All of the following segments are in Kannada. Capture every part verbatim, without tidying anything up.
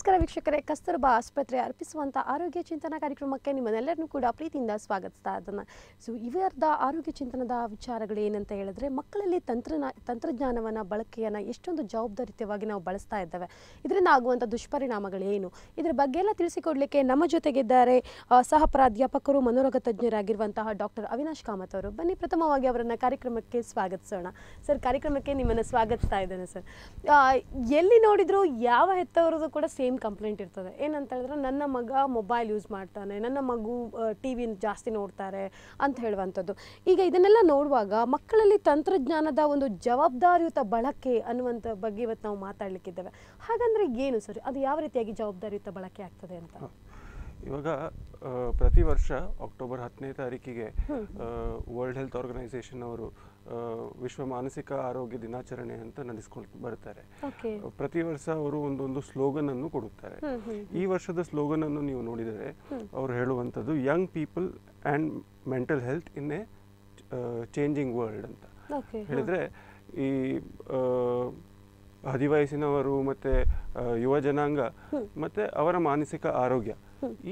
ನಮಸ್ಕಾರ ವೀಕ್ಷಕರೇ, ಕಸ್ತೂರ್ಬಾ ಆಸ್ಪತ್ರೆ ಅರ್ಪಿಸುವಂಥ ಆರೋಗ್ಯ ಚಿಂತನ ಕಾರ್ಯಕ್ರಮಕ್ಕೆ ನಿಮ್ಮನ್ನೆಲ್ಲರನ್ನೂ ಕೂಡ ಪ್ರೀತಿಯಿಂದ ಸ್ವಾಗತಿಸ್ತಾ ಇದ್ದಾನೆ. ಸೊ ಇವರದ ಆರೋಗ್ಯ ಚಿಂತನದ ವಿಚಾರಗಳು ಏನಂತ ಹೇಳಿದ್ರೆ, ಮಕ್ಕಳಲ್ಲಿ ತಂತ್ರನ ತಂತ್ರಜ್ಞಾನವನ್ನು ಬಳಕೆಯನ್ನು ಎಷ್ಟೊಂದು ಜವಾಬ್ದಾರಿಯುತವಾಗಿ ನಾವು ಬಳಸ್ತಾ ಇದ್ದೇವೆ, ಇದರಿಂದ ಆಗುವಂಥ ದುಷ್ಪರಿಣಾಮಗಳೇನು, ಇದರ ಬಗ್ಗೆ ಎಲ್ಲ ತಿಳಿಸಿಕೊಡಲಿಕ್ಕೆ ನಮ್ಮ ಜೊತೆಗಿದ್ದಾರೆ ಸಹ ಪ್ರಾಧ್ಯಾಪಕರು ಮನೋರೋಗ ತಜ್ಞರಾಗಿರುವಂತಹ ಡಾಕ್ಟರ್ ಅವಿನಾಶ್ ಕಾಮತ್ ಅವರು. ಬನ್ನಿ ಪ್ರಥಮವಾಗಿ ಅವರನ್ನು ಕಾರ್ಯಕ್ರಮಕ್ಕೆ ಸ್ವಾಗತಿಸೋಣ. ಸರ್, ಕಾರ್ಯಕ್ರಮಕ್ಕೆ ನಿಮ್ಮನ್ನು ಸ್ವಾಗತಿಸ್ತಾ ಇದ್ದೇನೆ. ಸರ್, ಎಲ್ಲಿ ನೋಡಿದ್ರು ಯಾವ ಹೆತ್ತವರದು ಕೂಡ ಸೇಮ್ ಕಂಪ್ಲೇಂಟ್ ಇರ್ತದೆ. ಏನಂತ ಹೇಳಿದ್ರೆ, ನನ್ನ ಮಗ ಮೊಬೈಲ್ ಯೂಸ್ ಮಾಡ್ತಾನೆ, ನನ್ನ ಮಗು ಟಿ ವಿ ಜಾಸ್ತಿ ನೋಡ್ತಾರೆ ಅಂತ ಹೇಳುವಂಥದ್ದು. ಈಗ ಇದನ್ನೆಲ್ಲ ನೋಡುವಾಗ ಮಕ್ಕಳಲ್ಲಿ ತಂತ್ರಜ್ಞಾನದ ಒಂದು ಜವಾಬ್ದಾರಿಯುತ ಬಳಕೆ ಅನ್ನುವಂಥ ಬಗ್ಗೆ ಇವತ್ತು ನಾವು ಮಾತಾಡಲಿಕ್ಕಿದ್ದೇವೆ. ಹಾಗಂದ್ರೆ ಏನು ಸರ್, ಅದು ಯಾವ ರೀತಿಯಾಗಿ ಜವಾಬ್ದಾರಿಯುತ ಬಳಕೆ ಆಗ್ತದೆ ಅಂತ? ಇವಾಗ ಪ್ರತಿ ವರ್ಷ ಅಕ್ಟೋಬರ್ ಹತ್ತನೇ ತಾರೀಕಿಗೆ ವರ್ಲ್ಡ್ ಹೆಲ್ತ್ ಆರ್ಗನೈಸೇಷನ್ ಅವರು ವಿಶ್ವ ಮಾನಸಿಕ ಆರೋಗ್ಯ ದಿನಾಚರಣೆ ಅಂತ ನಡೆಸ್ಕೊಂಡು ಬರ್ತಾರೆ. ಪ್ರತಿ ವರ್ಷ ಅವರು ಒಂದೊಂದು ಸ್ಲೋಗನ್ ಅನ್ನು ಕೊಡುತ್ತಾರೆ. ಈ ವರ್ಷದ ಸ್ಲೋಗನ್ ಅನ್ನು ನೀವು ನೋಡಿದರೆ ಅವರು ಹೇಳುವಂಥದ್ದು young people and mental health in a changing world ಅಂತ ಹೇಳಿದರೆ, ಈ ಹದಿವಯಸ್ಸಿನವರು ಮತ್ತು ಯುವ ಜನಾಂಗ ಮತ್ತು ಅವರ ಮಾನಸಿಕ ಆರೋಗ್ಯ ಈ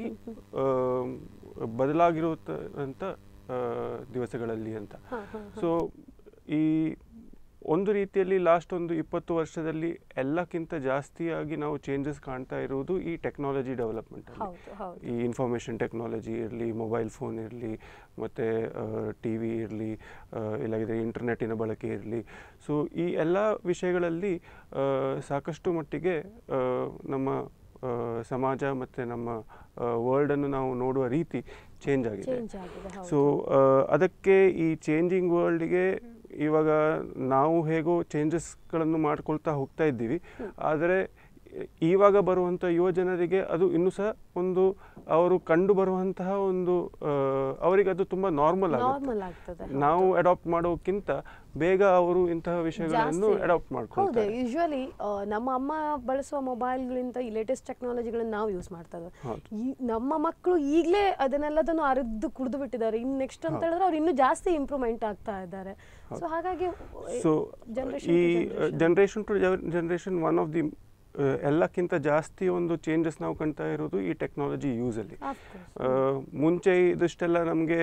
ಬದಲಾಗಿರುವಂಥ ದಿವಸಗಳಲ್ಲಿ ಅಂತ. ಸೊ ಈ ಒಂದು ರೀತಿಯಲ್ಲಿ ಲಾಸ್ಟ್ ಒಂದು ಇಪ್ಪತ್ತು ವರ್ಷದಲ್ಲಿ ಎಲ್ಲಕ್ಕಿಂತ ಜಾಸ್ತಿಯಾಗಿ ನಾವು ಚೇಂಜಸ್ ಕಾಣ್ತಾ ಇರುವುದು ಈ ಟೆಕ್ನಾಲಜಿ ಡೆವಲಪ್ಮೆಂಟಲ್ಲಿ. ಈ ಇನ್ಫಾರ್ಮೇಷನ್ ಟೆಕ್ನಾಲಜಿ ಇರಲಿ, ಮೊಬೈಲ್ ಫೋನ್ ಇರಲಿ, ಮತ್ತು ಟಿ ವಿ ಇರಲಿ, ಇಲ್ಲಾಗಿದ್ರೆ ಇಂಟರ್ನೆಟ್ಟಿನ ಬಳಕೆ ಇರಲಿ. ಸೊ ಈ ಎಲ್ಲ ವಿಷಯಗಳಲ್ಲಿ ಸಾಕಷ್ಟು ಮಟ್ಟಿಗೆ ನಮ್ಮ ಸಮಾಜ ಮತ್ತು ನಮ್ಮ ವರ್ಲ್ಡನ್ನು ನಾವು ನೋಡುವ ರೀತಿ ಚೇಂಜ್ ಆಗಿದೆ. ಸೊ ಅದಕ್ಕೆ ಈ ಚೇಂಜಿಂಗ್ ವರ್ಲ್ಡ್ಗೆ ಇವಾಗ ನಾವು ಹೇಗೋ ಚೇಂಜಸ್ಗಳನ್ನು ಮಾಡ್ಕೊಳ್ತಾ ಹೋಗ್ತಾ ಇದ್ದೀವಿ. ಆದರೆ ಇವಾಗ ಬರುವಂಥ ಯುವ ಜನರಿಗೆ ಅದು ಇನ್ನೂ ಸಹ ಒಂದು ಅವರು ಕಂಡು ಬರುವಂತಹ ಒಂದು ಅವರಿಗೆ ಅದು ತುಂಬ ನಾರ್ಮಲ್ ಆಗುತ್ತೆ. ನಾವು ಅಡಾಪ್ಟ್ ಮಾಡೋಕ್ಕಿಂತ ಬೇಗ ಅವರು ಇಂತಹ ವಿಷಯಗಳನ್ನು ಅಡಾಪ್ಟ್ ಮಾಡ್ಕೊಳ್ತಾರೆ. ಯೂಶುವಲಿ ನಮ್ಮ ಅಮ್ಮ ಬಳಸುವ ಮೊಬೈಲ್ಗಳಿಂದ ಈ ಲೇಟೆಸ್ಟ್ ಟೆಕ್ನಾಲಜಿಗಳನ್ನ ನಾವು ಯೂಸ್ ಮಾಡ್ತಾ ಇದ್ದೀವಿ. ನಮ್ಮ ಮಕ್ಕಳು ಈಗಲೇ ಅದನ್ನೆಲ್ಲದನ್ನು ಅರಿದು ಕುಡಿದು ಬಿಟ್ಟಿದ್ದಾರೆ. ಇನ್ನು ನೆಕ್ಸ್ಟ್ ಅಂತ ಹೇಳಿದ್ರೆ ಅವ್ರು ಇನ್ನೂ ಜಾಸ್ತಿ ಇಂಪ್ರೂವ್ಮೆಂಟ್ ಆಗ್ತಾ ಇದ್ದಾರೆ. ಸೊ ಹಾಗಾಗಿ ಸೊ ಈ generation to generation one of the ಎಲ್ಲಕ್ಕಿಂತ ಜಾಸ್ತಿ ಒಂದು ಚೇಂಜಸ್ ನಾವು ಕಾಣ್ತಾ ಇರೋದು ಈ ಟೆಕ್ನಾಲಜಿ ಯೂಸಲ್ಲಿ. ಮುಂಚೆ ಇದಿಷ್ಟೆಲ್ಲ ನಮಗೆ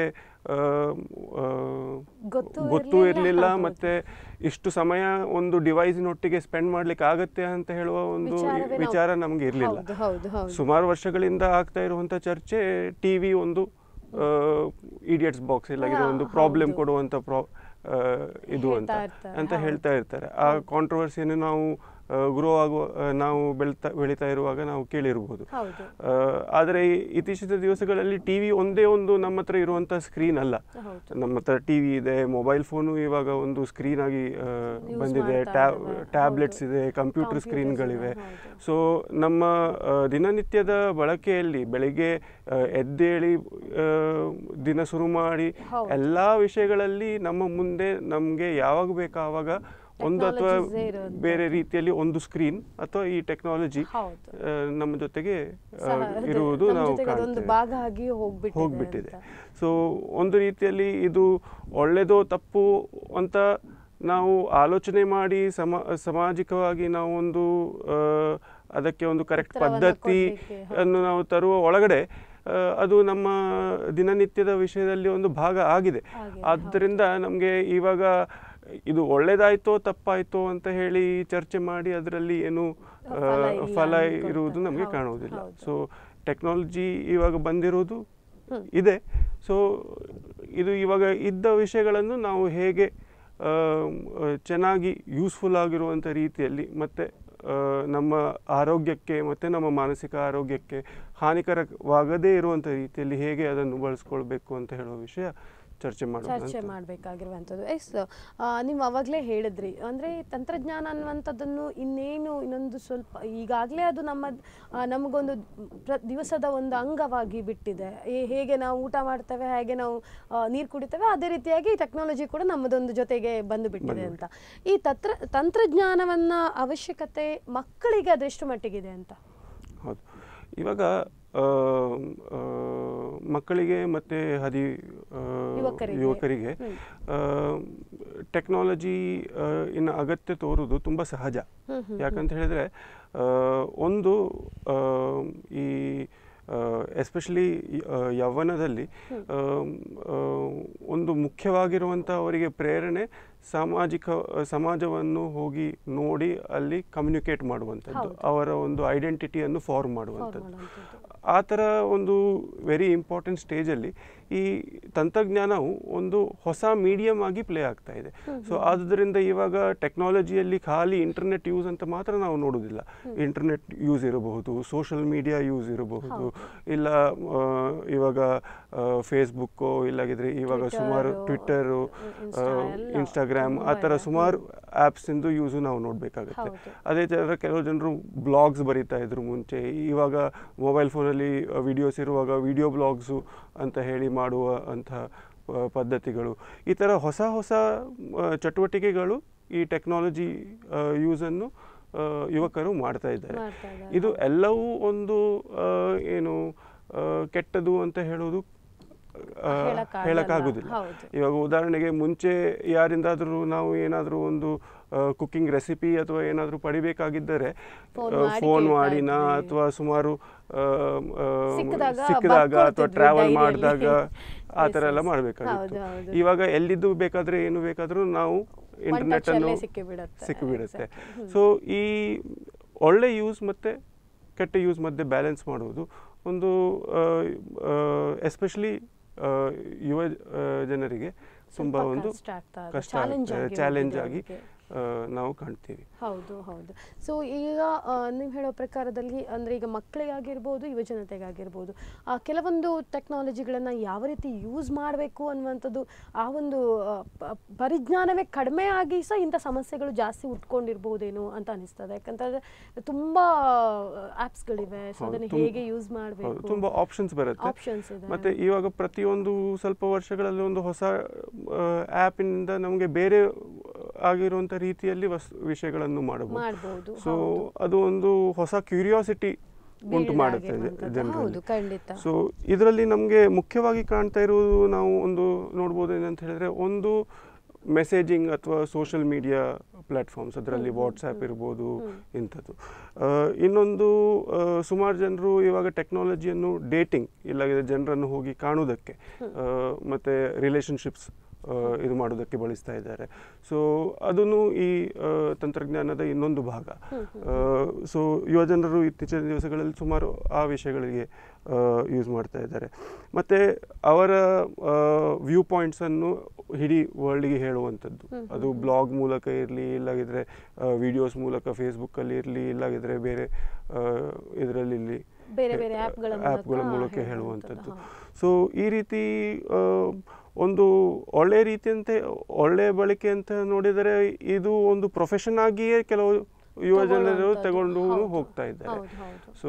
ಗೊತ್ತೂ ಇರಲಿಲ್ಲ, ಮತ್ತು ಇಷ್ಟು ಸಮಯ ಒಂದು ಡಿವೈಸಿನೊಟ್ಟಿಗೆ ಸ್ಪೆಂಡ್ ಮಾಡ್ಲಿಕ್ಕೆ ಆಗತ್ತೆ ಅಂತ ಹೇಳುವ ಒಂದು ವಿಚಾರ ನಮಗೆ ಇರಲಿಲ್ಲ. ಸುಮಾರು ವರ್ಷಗಳಿಂದ ಆಗ್ತಾ ಇರುವಂಥ ಚರ್ಚೆ ಟಿ ವಿ ಒಂದು ಇಡಿಯಟ್ಸ್ ಬಾಕ್ಸ್ ಇಲ್ಲಾಗಿರೋ ಒಂದು ಪ್ರಾಬ್ಲಮ್ ಕೊಡುವಂಥ ಪ್ರಾ ಇದು ಅಂತ ಅಂತ ಹೇಳ್ತಾ ಇರ್ತಾರೆ. ಆ ಕಾಂಟ್ರವರ್ಸಿಯನ್ನು ನಾವು ಗ್ರೋ ಆಗುವ ನಾವು ಬೆಳ್ತಾ ಬೆಳೀತಾ ಇರುವಾಗ ನಾವು ಕೇಳಿರ್ಬೋದು. ಆದರೆ ಇತ್ತೀಚಿನ ದಿವಸಗಳಲ್ಲಿ ಟಿ ವಿ ಒಂದೇ ಒಂದು ನಮ್ಮ ಹತ್ರ ಇರುವಂಥ ಸ್ಕ್ರೀನ್ ಅಲ್ಲ. ನಮ್ಮ ಹತ್ರ ಟಿ ವಿ ಇದೆ, ಮೊಬೈಲ್ ಫೋನು ಇವಾಗ ಒಂದು ಸ್ಕ್ರೀನ್ ಆಗಿ ಬಂದಿದೆ, ಟ್ಯಾಬ್ಲೆಟ್ಸ್ ಇದೆ, ಕಂಪ್ಯೂಟರ್ ಸ್ಕ್ರೀನ್ಗಳಿವೆ. ಸೊ ನಮ್ಮ ದಿನನಿತ್ಯದ ಬಳಕೆಯಲ್ಲಿ ಬೆಳಿಗ್ಗೆ ಎದ್ದೇಳಿ ದಿನ ಶುರು ಮಾಡಿ ಎಲ್ಲ ವಿಷಯಗಳಲ್ಲಿ ನಮ್ಮ ಮುಂದೆ ನಮಗೆ ಯಾವಾಗ ಬೇಕು ಆವಾಗ ಒಂದು ಅಥವಾ ಬೇರೆ ರೀತಿಯಲ್ಲಿ ಒಂದು ಸ್ಕ್ರೀನ್ ಅಥವಾ ಈ ಟೆಕ್ನಾಲಜಿ ನಮ್ಮ ಜೊತೆಗೆ ಇರುವುದು ನಾವು ಹೋಗ್ಬಿಟ್ಟಿದೆ. ಸೊ ಒಂದು ರೀತಿಯಲ್ಲಿ ಇದು ಒಳ್ಳೆಯದೋ ತಪ್ಪು ಅಂತ ನಾವು ಆಲೋಚನೆ ಮಾಡಿ ಸಮ ಸಾಮಾಜಿಕವಾಗಿ ನಾವು ಒಂದು ಅದಕ್ಕೆ ಒಂದು ಕರೆಕ್ಟ್ ಪದ್ಧತಿಯನ್ನು ನಾವು ತರುವ ಒಳಗಡೆ ಅದು ನಮ್ಮ ದಿನನಿತ್ಯದ ವಿಷಯದಲ್ಲಿ ಒಂದು ಭಾಗ ಆಗಿದೆ. ಆದ್ದರಿಂದ ನಮಗೆ ಇವಾಗ ಇದು ಒಳ್ಳೇದಾಯ್ತೋ ತಪ್ಪಾಯ್ತೋ ಅಂತ ಹೇಳಿ ಚರ್ಚೆ ಮಾಡಿ ಅದರಲ್ಲಿ ಏನು ಫಲ ಇರುವುದು ನಮಗೆ ಕಾಣುವುದಿಲ್ಲ. ಸೊ ಟೆಕ್ನಾಲಜಿ ಇವಾಗ ಬಂದಿರುವುದು ಇದೆ. ಸೊ ಇದು ಇವಾಗ ಇದ್ದ ವಿಷಯಗಳನ್ನು ನಾವು ಹೇಗೆ ಚೆನ್ನಾಗಿ ಯೂಸ್ಫುಲ್ ಆಗಿರುವಂಥ ರೀತಿಯಲ್ಲಿ ಮತ್ತು ನಮ್ಮ ಆರೋಗ್ಯಕ್ಕೆ ಮತ್ತು ನಮ್ಮ ಮಾನಸಿಕ ಆರೋಗ್ಯಕ್ಕೆ ಹಾನಿಕರವಾಗದೇ ಇರುವಂಥ ರೀತಿಯಲ್ಲಿ ಹೇಗೆ ಅದನ್ನು ಬಳಸ್ಕೊಳ್ಬೇಕು ಅಂತ ಹೇಳುವ ವಿಷಯ ಚರ್ಚೆ ಚರ್ಚೆ ಮಾಡಬೇಕಾಗಿರುವಂಥದ್ದು. ಎಸ್, ನೀವು ಅವಾಗಲೇ ಹೇಳಿದ್ರಿ, ಅಂದರೆ ತಂತ್ರಜ್ಞಾನ ಅನ್ನುವಂಥದ್ದನ್ನು ಇನ್ನೇನು ಇನ್ನೊಂದು ಸ್ವಲ್ಪ ಈಗಾಗಲೇ ಅದು ನಮ್ಮ ನಮಗೊಂದು ಪ್ರ ದಿವಸದ ಒಂದು ಅಂಗವಾಗಿ ಬಿಟ್ಟಿದೆ. ಹೇಗೆ ನಾವು ಊಟ ಮಾಡ್ತೇವೆ, ಹೇಗೆ ನಾವು ನೀರು ಕುಡಿತೇವೆ, ಅದೇ ರೀತಿಯಾಗಿ ಟೆಕ್ನಾಲಜಿ ಕೂಡ ನಮ್ಮದೊಂದು ಜೊತೆಗೆ ಬಂದು ಬಿಟ್ಟಿದೆ ಅಂತ. ಈ ತಂತ್ರ ತಂತ್ರಜ್ಞಾನವನ್ನು ಅವಶ್ಯಕತೆ ಮಕ್ಕಳಿಗೆ ಅದೆಷ್ಟು ಮಟ್ಟಿಗಿದೆ ಅಂತ? ಹೌದು, ಇವಾಗ ಮಕ್ಕಳಿಗೆ ಮತ್ತು ಹದಿ ಯುವಕರಿಗೆ ಟೆಕ್ನಾಲಜಿ ಇನ್ನ ಅಗತ್ಯ ತೋರುವುದು ತುಂಬ ಸಹಜ. ಯಾಕಂತ ಹೇಳಿದರೆ ಒಂದು ಈ ಎಸ್ಪೆಷಲಿ ಯೌವನದಲ್ಲಿ ಒಂದು ಮುಖ್ಯವಾಗಿರುವಂಥ ಅವರಿಗೆ ಪ್ರೇರಣೆ ಸಾಮಾಜಿಕ ಸಮಾಜವನ್ನು ಹೋಗಿ ನೋಡಿ ಅಲ್ಲಿ ಕಮ್ಯುನಿಕೇಟ್ ಮಾಡುವಂಥದ್ದು, ಅವರ ಒಂದು ಐಡೆಂಟಿಟಿಯನ್ನು ಫಾರ್ಮ್ ಮಾಡುವಂಥದ್ದು. ಆ ಥರ ಒಂದು ವೆರಿ ಇಂಪಾರ್ಟೆಂಟ್ ಸ್ಟೇಜಲ್ಲಿ ಈ ತಂತ್ರಜ್ಞಾನವು ಒಂದು ಹೊಸ ಮೀಡಿಯಮ್ ಆಗಿ ಪ್ಲೇ ಆಗ್ತಾ ಇದೆ. ಸೊ ಆದ್ದರಿಂದ ಇವಾಗ ಟೆಕ್ನಾಲಜಿಯಲ್ಲಿ ಖಾಲಿ ಇಂಟರ್ನೆಟ್ ಯೂಸ್ ಅಂತ ಮಾತ್ರ ನಾವು ನೋಡೋದಿಲ್ಲ. ಇಂಟರ್ನೆಟ್ ಯೂಸ್ ಇರಬಹುದು, ಸೋಷಿಯಲ್ ಮೀಡಿಯಾ ಯೂಸ್ ಇರಬಹುದು, ಇಲ್ಲ ಇವಾಗ ಫೇಸ್ಬುಕ್ಕು, ಇಲ್ಲಾಗಿದ್ರೆ ಇವಾಗ ಸುಮಾರು ಟ್ವಿಟ್ಟರು, ಇನ್ಸ್ಟಾಗ್ರಾಮ್, ಆ ಥರ ಸುಮಾರು ಆ್ಯಪ್ಸಿಂದು ಯೂಸು ನಾವು ನೋಡಬೇಕಾಗುತ್ತೆ. ಅದೇ ಥರ ಕೆಲವು ಜನರು ಬ್ಲಾಗ್ಸ್ ಬರೀತಾ ಇದ್ರು ಮುಂಚೆ, ಇವಾಗ ಮೊಬೈಲ್ ಫೋನಲ್ಲಿ ವಿಡಿಯೋಸ್ ಇರುವಾಗ ವಿಡಿಯೋ ಬ್ಲಾಗ್ಸು ಅಂತ ಹೇಳಿ ಮಾಡುವ ಅಂಥ ಪದ್ಧತಿಗಳು, ಈ ಥರ ಹೊಸ ಹೊಸ ಚಟುವಟಿಕೆಗಳು ಈ ಟೆಕ್ನಾಲಜಿ ಯೂಸನ್ನು ಯುವಕರು ಮಾಡ್ತಾ ಇದ್ದಾರೆ. ಇದು ಎಲ್ಲವೂ ಒಂದು ಏನು ಕೆಟ್ಟದು ಅಂತ ಹೇಳೋದು ಹೇಳಕ್ಕಾಗುದಿಲ್ಲ. ಇವಾಗ ಉದಾಹರಣೆಗೆ ಮುಂಚೆ ಯಾರಿಂದಾದರೂ ನಾವು ಏನಾದರೂ ಒಂದು ಕುಕ್ಕಿಂಗ್ ರೆಸಿಪಿ ಅಥವಾ ಏನಾದರೂ ಪಡಿಬೇಕಾಗಿದ್ದರೆ ಫೋನ್ ಮಾಡಿನ ಅಥವಾ ಸುಮಾರು ಸಿಕ್ಕಿದಾಗ ಅಥವಾ ಟ್ರಾವೆಲ್ ಮಾಡಿದಾಗ ಆ ಥರ ಎಲ್ಲ ಮಾಡಬೇಕಾಗಿತ್ತು. ಇವಾಗ ಎಲ್ಲಿದ್ದು ಬೇಕಾದರೆ ಏನು ಬೇಕಾದರೂ ನಾವು ಇಂಟರ್ನೆಟ್ ಅನ್ನು ಸಿಕ್ಕಿಬಿಡುತ್ತೆ. ಸೊ ಈ ಒಳ್ಳೆ ಯೂಸ್ ಮತ್ತು ಕೆಟ್ಟ ಯೂಸ್ ಮಧ್ಯೆ ಬ್ಯಾಲೆನ್ಸ್ ಮಾಡುವುದು ಒಂದು ಎಸ್ಪೆಷಲಿ ಯುವ ಜನರಿಗೆ ತುಂಬ ಒಂದು ಕಷ್ಟ, ಚಾಲೆಂಜ್ ಆಗಿ ನಾವು ಕಾಣ್ತೀವಿ. ಹೌದು ಹೌದು. ಸೊ ಈಗ ನೀವು ಹೇಳೋ ಪ್ರಕಾರದಲ್ಲಿ ಅಂದರೆ ಈಗ ಮಕ್ಕಳಿಗಾಗಿರ್ಬೋದು, ಯುವ ಜನತೆಗಾಗಿರ್ಬೋದು, ಕೆಲವೊಂದು ಟೆಕ್ನಾಲಜಿಗಳನ್ನು ಯಾವ ರೀತಿ ಯೂಸ್ ಮಾಡಬೇಕು ಅನ್ನುವಂಥದ್ದು ಆ ಒಂದು ಪರಿಜ್ಞಾನವೇ ಕಡಿಮೆ ಆಗಿ ಸಹ ಇಂಥ ಸಮಸ್ಯೆಗಳು ಜಾಸ್ತಿ ಉಟ್ಕೊಂಡಿರ್ಬೋದೇನೋ ಅಂತ ಅನಿಸ್ತದೆ. ಯಾಕಂತಂದರೆ ತುಂಬ ಆ್ಯಪ್ಸ್ಗಳಿವೆ, ಸೊ ಅದನ್ನು ಹೇಗೆ ಯೂಸ್ ಮಾಡಬೇಕು, ತುಂಬ ಆಪ್ಷನ್ಸ್ ಬರುತ್ತೆ. ಆಪ್ಷನ್ಸ್ ಇದೆ. ಮತ್ತು ಇವಾಗ ಪ್ರತಿಯೊಂದು ಸ್ವಲ್ಪ ವರ್ಷಗಳಲ್ಲಿ ಒಂದು ಹೊಸ ಆ್ಯಪಿನಿಂದ ನಮಗೆ ಬೇರೆ ಆಗಿರುವಂಥ ರೀತಿಯಲ್ಲಿ ವಸ್ ವಿಷಯಗಳನ್ನು ಮಾಡಬಹುದು. ಸೊ ಅದು ಒಂದು ಹೊಸ ಕ್ಯೂರಿಯಾಸಿಟಿ ಉಂಟು ಮಾಡುತ್ತೆ ಜನರಲ್ಲಿ. ಸೊ ಇದರಲ್ಲಿ ನಮಗೆ ಮುಖ್ಯವಾಗಿ ಕಾಣ್ತಾ ಇರುವುದು ನಾವು ಒಂದು ನೋಡ್ಬೋದು ಏನಂತ ಹೇಳಿದ್ರೆ, ಒಂದು ಮೆಸೇಜಿಂಗ್ ಅಥವಾ ಸೋಷಿಯಲ್ ಮೀಡಿಯಾ ಪ್ಲ್ಯಾಟ್ಫಾರ್ಮ್ಸ್, ಅದರಲ್ಲಿ ವಾಟ್ಸ್ಆ್ಯಪ್ ಇರ್ಬೋದು ಇಂಥದ್ದು. ಇನ್ನೊಂದು ಸುಮಾರು ಜನರು ಇವಾಗ ಟೆಕ್ನಾಲಜಿಯನ್ನು ಡೇಟಿಂಗ್, ಇಲ್ಲಾಗಿದ್ರೆ ಜನರನ್ನು ಹೋಗಿ ಕಾಣೋದಕ್ಕೆ ಮತ್ತು ರಿಲೇಷನ್ಶಿಪ್ಸ್ ಇದು ಮಾಡೋದಕ್ಕೆ ಬಳಸ್ತಾ ಇದ್ದಾರೆ. ಸೊ ಅದನ್ನು ಈ ತಂತ್ರಜ್ಞಾನದ ಇನ್ನೊಂದು ಭಾಗ. ಸೊ ಯುವ ಜನರು ಇತ್ತೀಚಿನ ದಿವಸಗಳಲ್ಲಿ ಸುಮಾರು ಆ ವಿಷಯಗಳಿಗೆ ಯೂಸ್ ಮಾಡ್ತಾ ಇದ್ದಾರೆ. ಮತ್ತು ಅವರ ವ್ಯೂ ಪಾಯಿಂಟ್ಸನ್ನು ಇಡೀ ವರ್ಲ್ಡ್ಗೆ ಹೇಳುವಂಥದ್ದು, ಅದು ಬ್ಲಾಗ್ ಮೂಲಕ ಇರಲಿ, ಇಲ್ಲಾಗಿದ್ರೆ ವಿಡಿಯೋಸ್ ಮೂಲಕ ಫೇಸ್ಬುಕ್ಕಲ್ಲಿ ಇರಲಿ, ಇಲ್ಲಾಗಿದ್ರೆ ಬೇರೆ ಇದರಲ್ಲಿ ಆ್ಯಪ್ಗಳ ಮೂಲಕ ಹೇಳುವಂಥದ್ದು. ಸೊ ಈ ರೀತಿ ಒಂದು ಒಳ್ಳೆ ರೀತಿಯಂತೆ ಒಳ್ಳೆಯ ಬಳಕೆ ಅಂತ ನೋಡಿದರೆ ಇದು ಒಂದು ಪ್ರೊಫೆಷನ್ ಆಗಿಯೇ ಕೆಲವು ಯುವ ಜನರು ತಗೊಂಡು ಹೋಗ್ತಾ ಇದ್ದಾರೆ. ಸೊ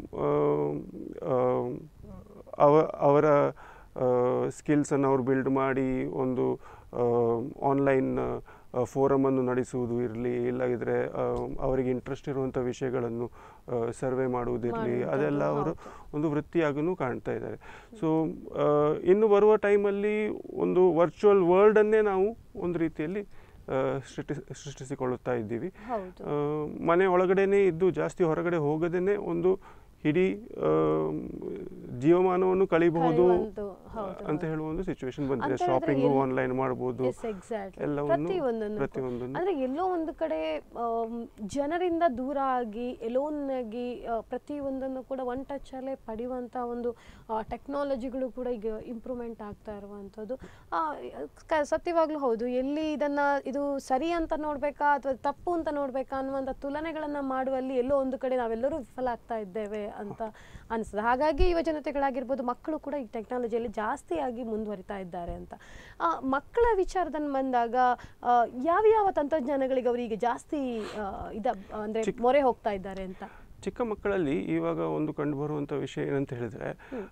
ಅವ ಅವರ ಸ್ಕಿಲ್ಸನ್ನು ಅವರು ಬಿಲ್ಡ್ ಮಾಡಿ ಒಂದು ಆನ್ಲೈನ್ ಫೋರಮನ್ನು ನಡೆಸುವುದು ಇರಲಿ, ಇಲ್ಲಾಗಿದ್ರೆ ಅವರಿಗೆ ಇಂಟ್ರೆಸ್ಟ್ ಇರುವಂಥ ವಿಷಯಗಳನ್ನು ಸರ್ವೆ ಮಾಡುವುದಿರಲಿ, ಅದೆಲ್ಲ ಅವರು ಒಂದು ವೃತ್ತಿಯಾಗೂ ಕಾಣ್ತಾ ಇದ್ದಾರೆ. ಸೊ ಇನ್ನು ಬರುವ ಟೈಮಲ್ಲಿ ಒಂದು ವರ್ಚುವಲ್ ವರ್ಲ್ಡನ್ನೇ ನಾವು ಒಂದು ರೀತಿಯಲ್ಲಿ ಸೃಷ್ಟಿ ಸೃಷ್ಟಿಸಿಕೊಳ್ಳುತ್ತಾ ಇದ್ದೀವಿ. ಮನೆ ಒಳಗಡೆನೇ ಇದ್ದು ಜಾಸ್ತಿ ಹೊರಗಡೆ ಹೋಗದೇನೆ ಒಂದು ಇಡೀ ಜೀವಮಾನವನ್ನು ಕಳೀಬಹುದು ಅಂತ ಹೇಳುವ ಒಂದು ಸಿಚುವೇಶನ್ ಬಂದಿದೆ. ಶಾಪಿಂಗು ಆನ್ಲೈನ್ ಮಾಡಬಹುದು, ಪ್ರತಿಯೊಂದು ಅಂದ್ರೆ ಎಲ್ಲೋ ಒಂದು ಕಡೆ ಜನರಿಂದ ದೂರ ಆಗಿ ಎಲೋನಾಗಿ ಪ್ರತಿಯೊಂದನ್ನು ಕೂಡ ಒನ್ ಟಚ್ ಅಲ್ಲೇ ಪಡೆಯುವಂತ ಒಂದು ಟೆಕ್ನಾಲಜಿಗಳು ಕೂಡ ಈಗ ಇಂಪ್ರೂವ್ಮೆಂಟ್ ಆಗ್ತಾ ಇರುವಂಥದ್ದು ಸತ್ಯವಾಗ್ಲೂ ಹೌದು. ಎಲ್ಲಿ ಇದನ್ನ ಇದು ಸರಿ ಅಂತ ನೋಡ್ಬೇಕಾ ಅಥವಾ ತಪ್ಪು ಅಂತ ನೋಡ್ಬೇಕಾ ಅನ್ನುವಂಥ ತುಲನೆಗಳನ್ನ ಮಾಡುವಲ್ಲಿ ಎಲ್ಲೋ ಒಂದು ಕಡೆ ನಾವೆಲ್ಲರೂ ವಿಫಲ ಆಗ್ತಾ ಇದ್ದೇವೆ ಅಂತ ಅನಿಸ್ತದೆ. ಹಾಗಾಗಿ ಯುವ ಜನತೆಗಳಾಗಿರ್ಬೋದು, ಮಕ್ಕಳು ಕೂಡ ಈ ಟೆಕ್ನಾಲಜಿಯಲ್ಲಿ ಜಾಸ್ತಿಯಾಗಿ ಮುಂದುವರಿತಾ ಇದ್ದಾರೆ ಅಂತ. ಮಕ್ಕಳ ವಿಚಾರದಲ್ಲಿ ಬಂದಾಗ ಯಾವ ಯಾವ ತಂತ್ರಜ್ಞಾನಗಳಿಗೆ ಅವರಿಗೆ ಜಾಸ್ತಿ ಇದ ಅಂದ್ರೆ ಮೊರೆ ಹೋಗ್ತಾ ಇದ್ದಾರೆ ಅಂತ? ಚಿಕ್ಕ ಮಕ್ಕಳಲ್ಲಿ ಇವಾಗ ಒಂದು ಕಂಡು ಬರುವಂಥ ವಿಷಯ ಏನಂತ ಹೇಳಿದ್ರೆ,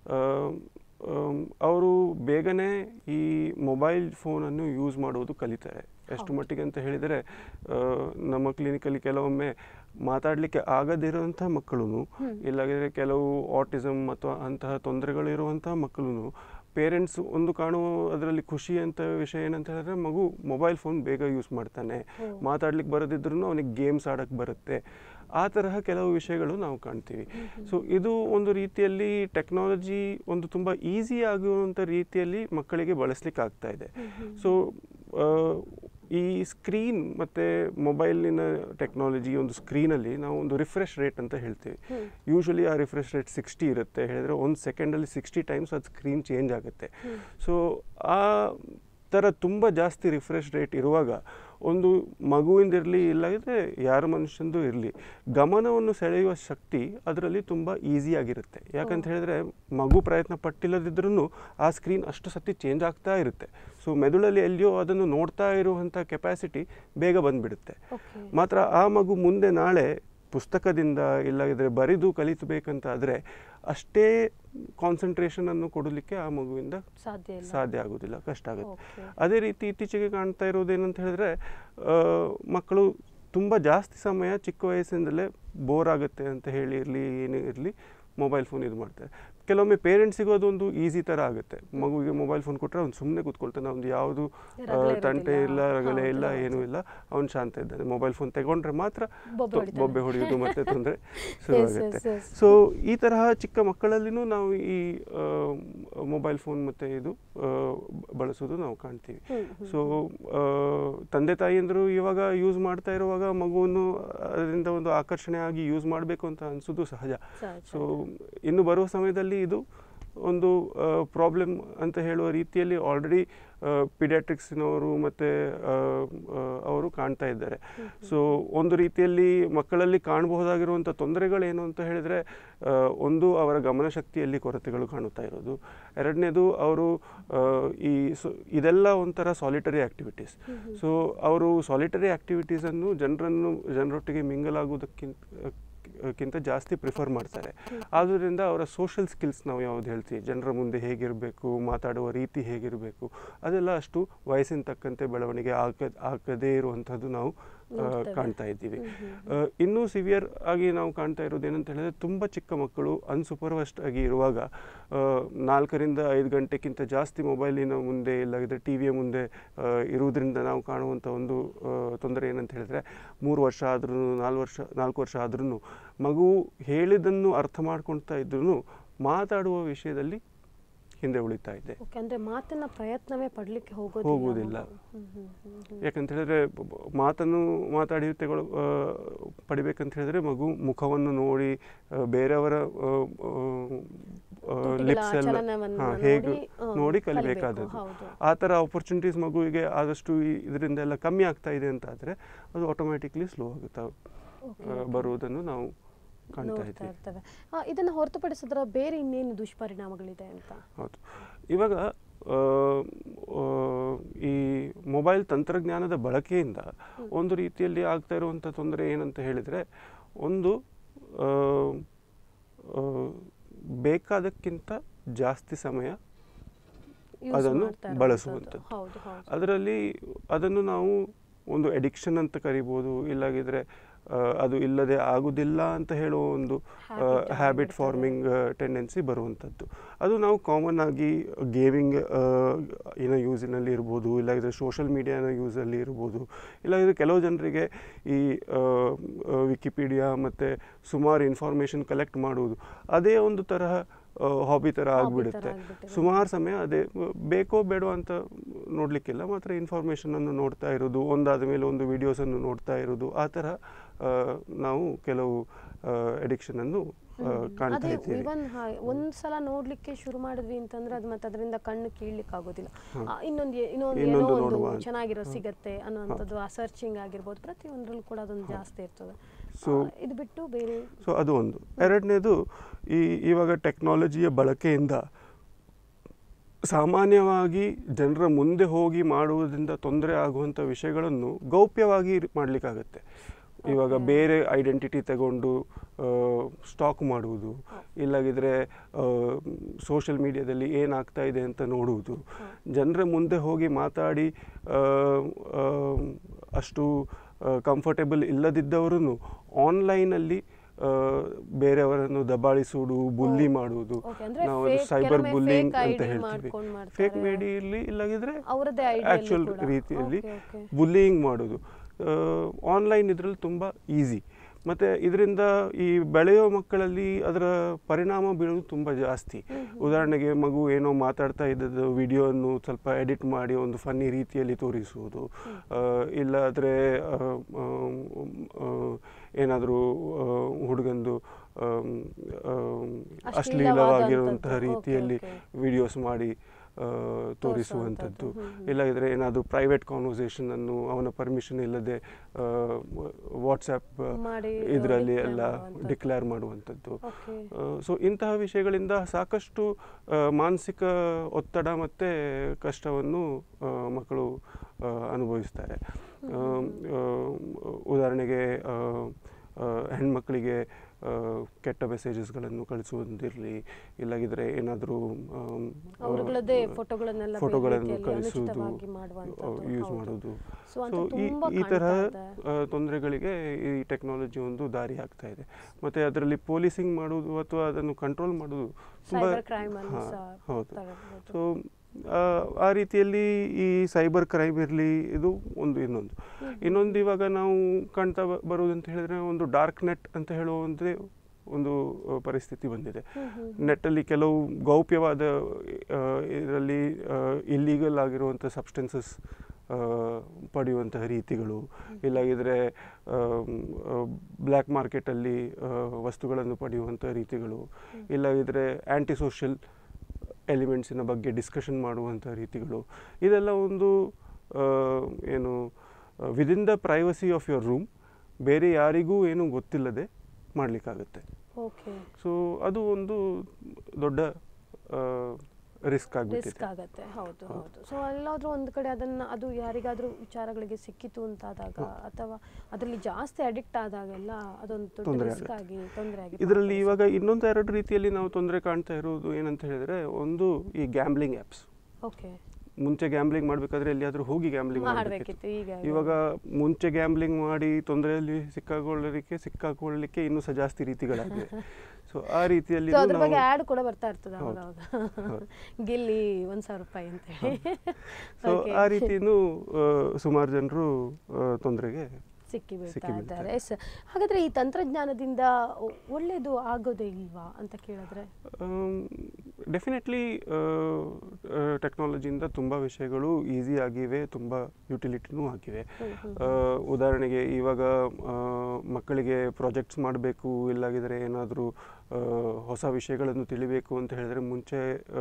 ಅವರು ಬೇಗನೆ ಈ ಮೊಬೈಲ್ ಫೋನನ್ನು ಯೂಸ್ ಮಾಡುವುದು ಕಲಿತಾರೆ. ಎಷ್ಟು ಮಟ್ಟಿಗೆ ಅಂತ ಹೇಳಿದರೆ, ನಮ್ಮ ಕ್ಲಿನಿಕಲ್ಲಿ ಕೆಲವೊಮ್ಮೆ ಮಾತಾಡಲಿಕ್ಕೆ ಆಗದಿರುವಂಥ ಮಕ್ಕಳು, ಇಲ್ಲಾಗಿದ್ರೆ ಕೆಲವು ಆಟಿಸಮ್ ಅಥವಾ ಅಂತಹ ತೊಂದರೆಗಳಿರುವಂಥ ಮಕ್ಕಳು ಪೇರೆಂಟ್ಸ್ ಒಂದು ಕಾಣುವ ಅದರಲ್ಲಿ ಖುಷಿ ಅಂತ ವಿಷಯ ಏನಂತ ಹೇಳಿದ್ರೆ ಮಗು ಮೊಬೈಲ್ ಫೋನ್ ಬೇಗ ಯೂಸ್ ಮಾಡ್ತಾನೆ, ಮಾತಾಡ್ಲಿಕ್ಕೆ ಬರೋದಿದ್ರೂ ಅವನಿಗೆ ಗೇಮ್ಸ್ ಆಡೋಕ್ಕೆ ಬರುತ್ತೆ, ಆ ತರಹ ಕೆಲವು ವಿಷಯಗಳು ನಾವು ಕಾಣ್ತೀವಿ. ಸೊ ಇದು ಒಂದು ರೀತಿಯಲ್ಲಿ ಟೆಕ್ನಾಲಜಿ ಒಂದು ತುಂಬ ಈಸಿ ಆಗುವಂಥ ರೀತಿಯಲ್ಲಿ ಮಕ್ಕಳಿಗೆ ಬಳಸಲಿಕ್ಕೆ ಆಗ್ತಾ ಇದೆ. ಸೊ ಈ ಸ್ಕ್ರೀನ್ ಮತ್ತು ಮೊಬೈಲಿನ ಟೆಕ್ನಾಲಜಿ ಒಂದು ಸ್ಕ್ರೀನಲ್ಲಿ ನಾವು ಒಂದು ರಿಫ್ರೆಶ್ ರೇಟ್ ಅಂತ ಹೇಳ್ತೀವಿ. ಯೂಶ್ವಲಿ ಆ ರಿಫ್ರೆಶ್ ರೇಟ್ ಸಿಕ್ಸ್ಟಿ ಇರುತ್ತೆ ಹೇಳಿದರೆ ಒಂದು ಸೆಕೆಂಡಲ್ಲಿ ಸಿಕ್ಸ್ಟಿ ಟೈಮ್ಸ್ ಅದು ಸ್ಕ್ರೀನ್ ಚೇಂಜ್ ಆಗುತ್ತೆ. ಸೊ ಆ ಥರ ತುಂಬ ಜಾಸ್ತಿ ರಿಫ್ರೆಶ್ ರೇಟ್ ಇರುವಾಗ ಒಂದು ಮಗುವಿಂದಿರಲಿ ಇಲ್ಲದಿದ್ದರೆ ಯಾರ ಮನುಷ್ಯಂದು ಇರಲಿ ಗಮನವನ್ನು ಸೆಳೆಯುವ ಶಕ್ತಿ ಅದರಲ್ಲಿ ತುಂಬ ಈಸಿಯಾಗಿರುತ್ತೆ. ಯಾಕಂತ ಹೇಳಿದ್ರೆ ಮಗು ಪ್ರಯತ್ನ ಪಟ್ಟಿಲ್ಲದಿದ್ರೂ ಆ ಸ್ಕ್ರೀನ್ ಅಷ್ಟು ಸತಿ ಚೇಂಜ್ ಆಗ್ತಾ ಇರುತ್ತೆ. ಸೊ ಮೆದುಳಲ್ಲಿ ಎಲ್ಲಿಯೋ ಅದನ್ನು ನೋಡ್ತಾ ಇರುವಂಥ ಕೆಪಾಸಿಟಿ ಬೇಗ ಬಂದುಬಿಡುತ್ತೆ. ಮಾತ್ರ ಆ ಮಗು ಮುಂದೆ ನಾಳೆ ಪುಸ್ತಕದಿಂದ ಇಲ್ಲದಿದ್ದರೆ ಬರೆದು ಕಲಿಸಬೇಕಂತ ಆದರೆ ಅಷ್ಟೇ ಕಾನ್ಸಂಟ್ರೇಷನನ್ನು ಕೊಡಲಿಕ್ಕೆ ಆ ಮಗುವಿಂದ ಸಾಧ್ಯ ಸಾಧ್ಯ ಆಗೋದಿಲ್ಲ, ಕಷ್ಟ ಆಗುತ್ತೆ. ಅದೇ ರೀತಿ ಇತ್ತೀಚೆಗೆ ಕಾಣ್ತಾ ಇರೋದೇನಂತ ಹೇಳಿದ್ರೆ ಮಕ್ಕಳು ತುಂಬ ಜಾಸ್ತಿ ಸಮಯ ಚಿಕ್ಕ ವಯಸ್ಸಿಂದಲೇ ಬೋರ್ ಆಗುತ್ತೆ ಅಂತ ಹೇಳಿ ಇರಲಿ ಏನೇ ಇರಲಿ ಮೊಬೈಲ್ ಫೋನ್ ಇದು ಮಾಡ್ತಾರೆ. ಕೆಲವೊಮ್ಮೆ ಪೇರೆಂಟ್ಸಿಗೂ ಅದೊಂದು ಈಸಿ ಥರ ಆಗುತ್ತೆ. ಮಗುವಿಗೆ ಮೊಬೈಲ್ ಫೋನ್ ಕೊಟ್ಟರೆ ಅವ್ನು ಸುಮ್ಮನೆ ಕೂತ್ಕೊಳ್ತಾನೆ, ಅವ್ನು ಯಾವುದು ತಂಟೆ ಇಲ್ಲ, ರಗಳೆ ಇಲ್ಲ, ಏನೂ ಇಲ್ಲ, ಅವ್ನು ಶಾಂತ ಇದ್ದಾನೆ. ಮೊಬೈಲ್ ಫೋನ್ ತಗೊಂಡ್ರೆ ಮಾತ್ರ ಬೊಬ್ಬೆ ಹೊಡೆಯೋದು ಮತ್ತೆ ತೊಂದರೆ ಶುರುವಾಗುತ್ತೆ. ಸೊ ಈ ತರಹ ಚಿಕ್ಕ ಮಕ್ಕಳಲ್ಲಿನೂ ನಾವು ಈ ಮೊಬೈಲ್ ಫೋನ್ ಮತ್ತು ಇದು ಬಳಸೋದು ನಾವು ಕಾಣ್ತೀವಿ. ಸೊ ತಂದೆ ತಾಯಿಯಂದರು ಇವಾಗ ಯೂಸ್ ಮಾಡ್ತಾ ಇರುವಾಗ ಮಗುವನ್ನು ಅದರಿಂದ ಒಂದು ಆಕರ್ಷಣೆ ಆಗಿ ಯೂಸ್ ಮಾಡಬೇಕು ಅಂತ ಅನಿಸೋದು ಸಹಜ. ಸೊ ಇನ್ನು ಬರುವ ಸಮಯದಲ್ಲಿ ಇದು ಒಂದು ಪ್ರಾಬ್ಲಮ್ ಅಂತ ಹೇಳುವ ರೀತಿಯಲ್ಲಿ ಆಲ್ರೆಡಿ ಪಿಡಿಯಾಟ್ರಿಕ್ಸ್ನವರು ಮತ್ತು ಅವರು ಕಾಣ್ತಾ ಇದ್ದಾರೆ. ಸೊ ಒಂದು ರೀತಿಯಲ್ಲಿ ಮಕ್ಕಳಲ್ಲಿ ಕಾಣಬಹುದಾಗಿರುವಂಥ ತೊಂದರೆಗಳೇನು ಅಂತ ಹೇಳಿದರೆ ಒಂದು ಅವರ ಗಮನಶಕ್ತಿಯಲ್ಲಿ ಕೊರತೆಗಳು ಕಾಣುತ್ತಾ ಇರೋದು, ಎರಡನೇದು ಅವರು ಈ ಸೊ ಇದೆಲ್ಲ ಒಂಥರ ಸಾಲಿಟರಿ ಆ್ಯಕ್ಟಿವಿಟೀಸ್. ಸೊ ಅವರು ಸಾಲಿಟರಿ ಆ್ಯಕ್ಟಿವಿಟೀಸನ್ನು ಜನರನ್ನು ಜನರೊಟ್ಟಿಗೆ ಮಿಂಗಲ್ ಆಗೋದಕ್ಕಿಂತ ಕ್ಕಿಂತ ಜಾಸ್ತಿ ಪ್ರಿಫರ್ ಮಾಡ್ತಾರೆ. ಆದ್ದರಿಂದ ಅವರ ಸೋಷಿಯಲ್ ಸ್ಕಿಲ್ಸ್ ನಾವು ಯಾವ್ದು ಹೇಳ್ತೀವಿ, ಜನರ ಮುಂದೆ ಹೇಗಿರಬೇಕು, ಮಾತಾಡುವ ರೀತಿ ಹೇಗಿರಬೇಕು, ಅದೆಲ್ಲ ಅಷ್ಟು ವಯಸ್ಸಿನ ತಕ್ಕಂತೆ ಬೆಳವಣಿಗೆ ಆಗ ಆಗದೇ ಇರುವಂಥದ್ದು ನಾವು ಕಾಣ್ತಾ ಇದ್ದೀವಿ. ಇನ್ನೂ ಸಿವಿಯರ್ ಆಗಿ ನಾವು ಕಾಣ್ತಾ ಇರೋದು ಏನಂತ ಹೇಳಿದ್ರೆ ತುಂಬ ಚಿಕ್ಕ ಮಕ್ಕಳು ಅನ್ಸೂಪರ್ವೈಸ್ಡ್ ಆಗಿ ಇರುವಾಗ ನಾಲ್ಕರಿಂದ ಐದು ಗಂಟೆಗಿಂತ ಜಾಸ್ತಿ ಮೊಬೈಲಿನ ಮುಂದೆ ಇಲ್ಲದಿದ್ದರೆ ಟಿ ವಿಯ ಮುಂದೆ ಇರುವುದರಿಂದ ನಾವು ಕಾಣುವಂಥ ಒಂದು ತೊಂದರೆ ಏನಂತ ಹೇಳಿದ್ರೆ ಮೂರು ವರ್ಷ ಆದ್ರೂ ನಾಲ್ಕು ವರ್ಷ ನಾಲ್ಕು ವರ್ಷ ಆದ್ರೂ ಮಗು ಹೇಳಿದ್ದನ್ನು ಅರ್ಥ ಮಾಡ್ಕೊಳ್ತಾ ಇದ್ರೂ ಮಾತಾಡುವ ವಿಷಯದಲ್ಲಿ ಹಿಂದೆ ಉಳಿತಾ ಇದೆ. ಅಂದ್ರೆ ಮಾತನ್ನ ಪ್ರಯತ್ನವೇ ಪಡಲಿಕ್ಕೆ ಹೋಗುವುದಿಲ್ಲ. ಯಾಕಂತ ಹೇಳಿದ್ರೆ ಮಾತನ್ನು ಮಾತಾಡಿ ತೆಗೊಳ ಪಡಿಬೇಕಂತ ಹೇಳಿದ್ರೆ ಮಗು ಮುಖವನ್ನು ನೋಡಿ ಬೇರೆಯವರ ಲಿಪ್ಸ್ ಎಲ್ಲ ಹೇಗೆ ನೋಡಿ ಕಲಿಬೇಕಾದದ್ದು. ಆ ಥರ ಆಪರ್ಚುನಿಟೀಸ್ ಮಗುವಿಗೆ ಆದಷ್ಟು ಇದರಿಂದ ಎಲ್ಲ ಕಮ್ಮಿ ಆಗ್ತಾ ಇದೆ ಅಂತ ಆದರೆ ಅದು ಆಟೋಮ್ಯಾಟಿಕ್ಲಿ ಸ್ಲೋ ಆಗುತ್ತಾ ಬರುವುದನ್ನು ನಾವು ಕಾಣ್ತಾ ಇರ್ತೇವೆ. ಇದನ್ನು ಹೊರತುಪಡಿಸಿದ್ರೆ ಬೇರೆ ಇನ್ನೇನು ದುಷ್ಪರಿಣಾಮಗಳಿದೆ ಅಂತ? ಹೌದು, ಇವಾಗ ಈ ಮೊಬೈಲ್ ತಂತ್ರಜ್ಞಾನದ ಬಳಕೆಯಿಂದ ಒಂದು ರೀತಿಯಲ್ಲಿ ಆಗ್ತಾ ಇರುವಂಥ ತೊಂದರೆ ಏನಂತ ಹೇಳಿದರೆ, ಒಂದು ಬೇಕಾದಕ್ಕಿಂತ ಜಾಸ್ತಿ ಸಮಯ ಅದನ್ನು ಬಳಸುವಂಥದ್ದು. ಅದರಲ್ಲಿ ಅದನ್ನು ನಾವು ಒಂದು ಎಡಿಕ್ಷನ್ ಅಂತ ಕರಿಬೋದು, ಇಲ್ಲಾಗಿದ್ರೆ ಅದು ಇಲ್ಲದೆ ಆಗುವುದಿಲ್ಲ ಅಂತ ಹೇಳುವ ಒಂದು ಹ್ಯಾಬಿಟ್ ಫಾರ್ಮಿಂಗ್ ಟೆಂಡೆನ್ಸಿ ಬರುವಂಥದ್ದು. ಅದು ನಾವು ಕಾಮನ್ ಆಗಿ ಗೇಮಿಂಗ್ ಏನೋ ಯೂಸಿನಲ್ಲಿ ಇರ್ಬೋದು, ಇಲ್ಲಾಗಿದ್ರೆ ಸೋಷಲ್ ಮೀಡಿಯಾನ ಯೂಸಲ್ಲಿ ಇರ್ಬೋದು, ಇಲ್ಲಾಗಿದ್ರೆ ಕೆಲವು ಜನರಿಗೆ ಈ ವಿಕಿಪೀಡಿಯಾ ಮತ್ತು ಸುಮಾರು ಇನ್ಫಾರ್ಮೇಷನ್ ಕಲೆಕ್ಟ್ ಮಾಡುವುದು ಅದೇ ಒಂದು ತರಹ ಹಾಬಿ ಥರ ಆಗಿಬಿಡುತ್ತೆ. ಸುಮಾರು ಸಮಯ ಅದೇ ಬೇಕೋ ಬೇಡೋ ಅಂತ ನೋಡಲಿಕ್ಕಿಲ್ಲ, ಮಾತ್ರ ಇನ್ಫಾರ್ಮೇಷನನ್ನು ನೋಡ್ತಾ ಇರೋದು, ಒಂದಾದ ಮೇಲೆ ಒಂದು ವಿಡಿಯೋಸನ್ನು ನೋಡ್ತಾ ಇರೋದು, ಆ ಥರ ನಾವು ಕೆಲವು ಅಡಿಕ್ಷನನ್ನು ಕಾಣ್ತಾ ಇದ್ದೀವಿ. ಒಂದು ಸಲ ನೋಡ್ಲಿಕ್ಕೆ ಶುರು ಮಾಡಿದ್ವಿ ಅಂತಂದ್ರೆ ಅದು ಮತ್ತೆ ಅದರಿಂದ ಕಣ್ಣು ಕೀಳ್ಲಿಕ್ಕೆ ಆಗೋದಿಲ್ಲ. ಇನ್ನೊಂದು ಇನ್ನೊಂದು ಏನೋ ಒಂದು ಚೆನ್ನಾಗಿರೋ ಸಿಗತ್ತೆ ಅನ್ನೋಂಥದ್ದು, ಆ ಸರ್ಚಿಂಗ್ ಆಗಿರ್ಬೋದು, ಪ್ರತಿಯೊಂದರಲ್ಲೂ ಕೂಡ ಅದೊಂದು ಜಾಸ್ತಿ ಇರ್ತದೆ. ಸೊ ಇದು ಬಿಟ್ಟು ಬೇರೆ ಸೊ ಅದು ಒಂದು. ಎರಡನೇದು, ಈ ಇವಾಗ ಟೆಕ್ನಾಲಜಿಯ ಬಳಕೆಯಿಂದ ಸಾಮಾನ್ಯವಾಗಿ ಜನರ ಮುಂದೆ ಹೋಗಿ ಮಾಡುವುದರಿಂದ ತೊಂದರೆ ಆಗುವಂಥ ವಿಷಯಗಳನ್ನು ಗೌಪ್ಯವಾಗಿ ಮಾಡಲಿಕ್ಕಾಗತ್ತೆ. ಇವಾಗ ಬೇರೆ ಐಡೆಂಟಿಟಿ ತಗೊಂಡು ಸ್ಟಾಕ್ ಮಾಡುವುದು, ಇಲ್ಲಾಗಿದ್ರೆ ಸೋಷಿಯಲ್ ಮೀಡಿಯಾದಲ್ಲಿ ಏನಾಗ್ತಾ ಇದೆ ಅಂತ ನೋಡುವುದು, ಜನರ ಮುಂದೆ ಹೋಗಿ ಮಾತಾಡಿ ಅಷ್ಟು ಕಂಫರ್ಟೇಬಲ್ ಇಲ್ಲದಿದ್ದವರನ್ನು ಆನ್ಲೈನಲ್ಲಿ ಬೇರೆಯವರನ್ನು ದಬ್ಬಾಳಿಸುವುದು, ಬುಲ್ಲಿ ಮಾಡುವುದು, ನಾವು ಅದು ಸೈಬರ್ ಬುಲ್ಲಿಂಗ್ ಅಂತ ಹೇಳ್ತೀವಿ. ಫೇಕ್ ಮೇಡಿಯಲ್ಲಿ ಇಲ್ಲಾಗಿದ್ರೆ ಆಕ್ಚುಯಲ್ ರೀತಿಯಲ್ಲಿ ಬುಲ್ಲಿಂಗ್ ಮಾಡೋದು. ಆನ್ಲೈನ್ ಇದರಲ್ಲಿ ತುಂಬ ಈಸಿ. ಮತ್ತು ಇದರಿಂದ ಈ ಬೆಳೆಯೋ ಮಕ್ಕಳಲ್ಲಿ ಅದರ ಪರಿಣಾಮ ಬೀಳೋದು ತುಂಬ ಜಾಸ್ತಿ. ಉದಾಹರಣೆಗೆ ಮಗು ಏನೋ ಮಾತಾಡ್ತಾ ಇದ್ದದ್ದು ವಿಡಿಯೋವನ್ನು ಸ್ವಲ್ಪ ಎಡಿಟ್ ಮಾಡಿ ಒಂದು ಫನ್ನಿ ರೀತಿಯಲ್ಲಿ ತೋರಿಸುವುದು, ಇಲ್ಲಾದರೆ ಏನಾದರೂ ಹುಡುಗಂದು ಅಶ್ಲೀಲವಾಗಿರುವಂತಹ ರೀತಿಯಲ್ಲಿ ವಿಡಿಯೋಸ್ ಮಾಡಿ ತೋರಿಸುವಂಥದ್ದು, ಇಲ್ಲದಿದ್ದರೆ ಏನಾದರೂ ಪ್ರೈವೇಟ್ ಕಾನ್ವರ್ಸೇಷನನ್ನು ಅವನ ಪರ್ಮಿಷನ್ ಇಲ್ಲದೆ ವಾಟ್ಸಪ್ ಇದರಲ್ಲಿ ಎಲ್ಲ ಡಿಕ್ಲೇರ್ ಮಾಡುವಂಥದ್ದು. ಸೊ ಇಂತಹ ವಿಷಯಗಳಿಂದ ಸಾಕಷ್ಟು ಮಾನಸಿಕ ಒತ್ತಡ ಮತ್ತು ಕಷ್ಟವನ್ನು ಮಕ್ಕಳು ಅನುಭವಿಸ್ತಾರೆ. ಉದಾಹರಣೆಗೆ ಹೆಣ್ಮಕ್ಕಳಿಗೆ ಕೆಟ್ಟ ಮೆಸೇಜಸ್ಗಳನ್ನು ಕಳಿಸುವುದಿರಲಿ, ಇಲ್ಲಾಗಿದ್ರೆ ಏನಾದರೂ ಫೋಟೋಗಳನ್ನು ಕಳಿಸುವುದು, ಯೂಸ್ ಮಾಡೋದು. ಸೊ ಈ ಈ ಥರ ತೊಂದರೆಗಳಿಗೆ ಈ ಟೆಕ್ನಾಲಜಿ ಒಂದು ದಾರಿ ಆಗ್ತಾ ಇದೆ. ಮತ್ತು ಅದರಲ್ಲಿ ಪೊಲೀಸಿಂಗ್ ಮಾಡೋದು ಅಥವಾ ಅದನ್ನು ಕಂಟ್ರೋಲ್ ಮಾಡೋದು ತುಂಬ ಹೌದು. ಸೊ ಆ ರೀತಿಯಲ್ಲಿ ಈ ಸೈಬರ್ ಕ್ರೈಮ್ ಇರಲಿ, ಇದು ಒಂದು ಇನ್ನೊಂದು ಇನ್ನೊಂದು ಇವಾಗ ನಾವು ಕಾಣ್ತಾ ಬರೋದು ಅಂತ ಹೇಳಿದ್ರೆ ಒಂದು ಡಾರ್ಕ್ ನೆಟ್ ಅಂತ ಹೇಳುವಂತೆ ಒಂದು ಪರಿಸ್ಥಿತಿ ಬಂದಿದೆ. ನೆಟ್ಟಲ್ಲಿ ಕೆಲವು ಗೌಪ್ಯವಾದ ಇದರಲ್ಲಿ ಇಲ್ಲೀಗಲ್ ಆಗಿರುವಂಥ ಸಬ್ಸ್ಟೆನ್ಸಸ್ ಪಡೆಯುವಂತಹ ರೀತಿಗಳು, ಇಲ್ಲಾಗಿದ್ರೆ ಬ್ಲ್ಯಾಕ್ ಮಾರ್ಕೆಟಲ್ಲಿ ವಸ್ತುಗಳನ್ನು ಪಡೆಯುವಂಥ ರೀತಿಗಳು, ಇಲ್ಲಾಗಿದ್ರೆ ಆ್ಯಂಟಿ ಸೋಷಿಯಲ್ ಎಲಿಮೆಂಟ್ಸಿನ ಬಗ್ಗೆ ಡಿಸ್ಕಷನ್ ಮಾಡುವಂಥ ರೀತಿಗಳು, ಇದೆಲ್ಲ ಒಂದು ಏನು within the privacy of your room ಬೇರೆ ಯಾರಿಗೂ ಏನೂ ಗೊತ್ತಿಲ್ಲದೆ ಮಾಡಲಿಕ್ಕಾಗತ್ತೆ. ಸೊ ಅದು ಒಂದು ದೊಡ್ಡ ರಿಸ್ಕ್ ಆಗುತ್ತೆ. ಹೌದು ಹೌದು. ಸೊ ಎಲ್ಲಾದರೂ ಒಂದು ಕಡೆ ಅದನ್ನು ಅದು ಯಾರಿಗಾದರೂ ವಿಚಾರಗಳಿಗೆ ಸಿಕ್ಕಿತು ಅಂತಾದಾಗ ಅಥವಾ ಅದರಲ್ಲಿ ಜಾಸ್ತಿ ಅಡಿಕ್ಟ್ ಆದಾಗೆಲ್ಲ ಅದೊಂದು ದೊಡ್ಡ ರಿಸ್ಕ್ ಆಗಿ ತೊಂದರೆ ಆಗಿ. ಇದರಲ್ಲಿ ಇವಾಗ ಇನ್ನೊಂದು ಎರಡು ರೀತಿಯಲ್ಲಿ ನಾವು ತೊಂದರೆ ಕಾಣ್ತಾ ಇರೋದು ಏನಂತ ಹೇಳಿದ್ರೆ, ಒಂದು ಈ ಗ್ಯಾಮ್ಲಿಂಗ್ ಆ್ಯಪ್ಸ್. ಓಕೆ. ಮುಂಚೆ ಗ್ಯಾಮ್ಲಿಂಗ್ ಮಾಡಬೇಕಾದ್ರೆ ಎಲ್ಲಿಯಾದರೂ ಹೋಗಿ ಗ್ಯಾಮ್ಲಿಂಗ್ ಮಾಡಬೇಕಿತ್ತು. ಇವಾಗ ಮುಂಚೆ ಗ್ಯಾಮ್ಲಿಂಗ್ ಮಾಡಿ ತೊಂದರೆಯಲ್ಲಿ ಸಿಕ್ಕಾಕೊಳ್ಳಲಿಕ್ಕೆ ಸಿಕ್ಕಾಕೊಳ್ಳಲಿಕ್ಕೆ ಇನ್ನೂ ಸಹ ಜಾಸ್ತಿ ರೀತಿಗಳಾಗಿವೆ. ಸೊ ಆ ರೀತಿಯಲ್ಲಿ ಅದ್ರ ಬಗ್ಗೆ ಆ್ಯಡ್ ಕೂಡ ಬರ್ತಾ ಇರ್ತದೆ ಅವಾಗ ಅವಾಗ, ಗಿಲ್ಲಿ ಒಂದು ಸಾವಿರ ರೂಪಾಯಿ ಅಂತ ಹೇಳಿ. ಸೊ ಆ ರೀತಿಯೂ ಸುಮಾರು ಜನರು ತೊಂದರೆಗೆ ಸಿಕ್ಕಿ ಬೀಳ್ತಾ ಇದ್ದಾರೆ. ಎಸ್, ಹಾಗಾದರೆ ಈ ತಂತ್ರಜ್ಞಾನದಿಂದ ಒಳ್ಳೆಯದು ಆಗೋದೇ ಇಲ್ವಾ ಅಂತ ಕೇಳಿದ್ರೆ? ಡೆಫಿನೆಟ್ಲಿ ಟೆಕ್ನಾಲಜಿಯಿಂದ ತುಂಬ ವಿಷಯಗಳು ಈಸಿ ಆಗಿವೆ, ತುಂಬ ಯುಟಿಲಿಟಿನೂ ಆಗಿವೆ. ಉದಾಹರಣೆಗೆ ಇವಾಗ ಮಕ್ಕಳಿಗೆ ಪ್ರಾಜೆಕ್ಟ್ಸ್ ಮಾಡಬೇಕು, ಇಲ್ಲಾಗಿದ್ರೆ ಏನಾದರೂ ಹೊಸ ವಿಷಯಗಳನ್ನು ತಿಳಿಬೇಕು ಅಂತ ಹೇಳಿದ್ರೆ ಮುಂಚೆ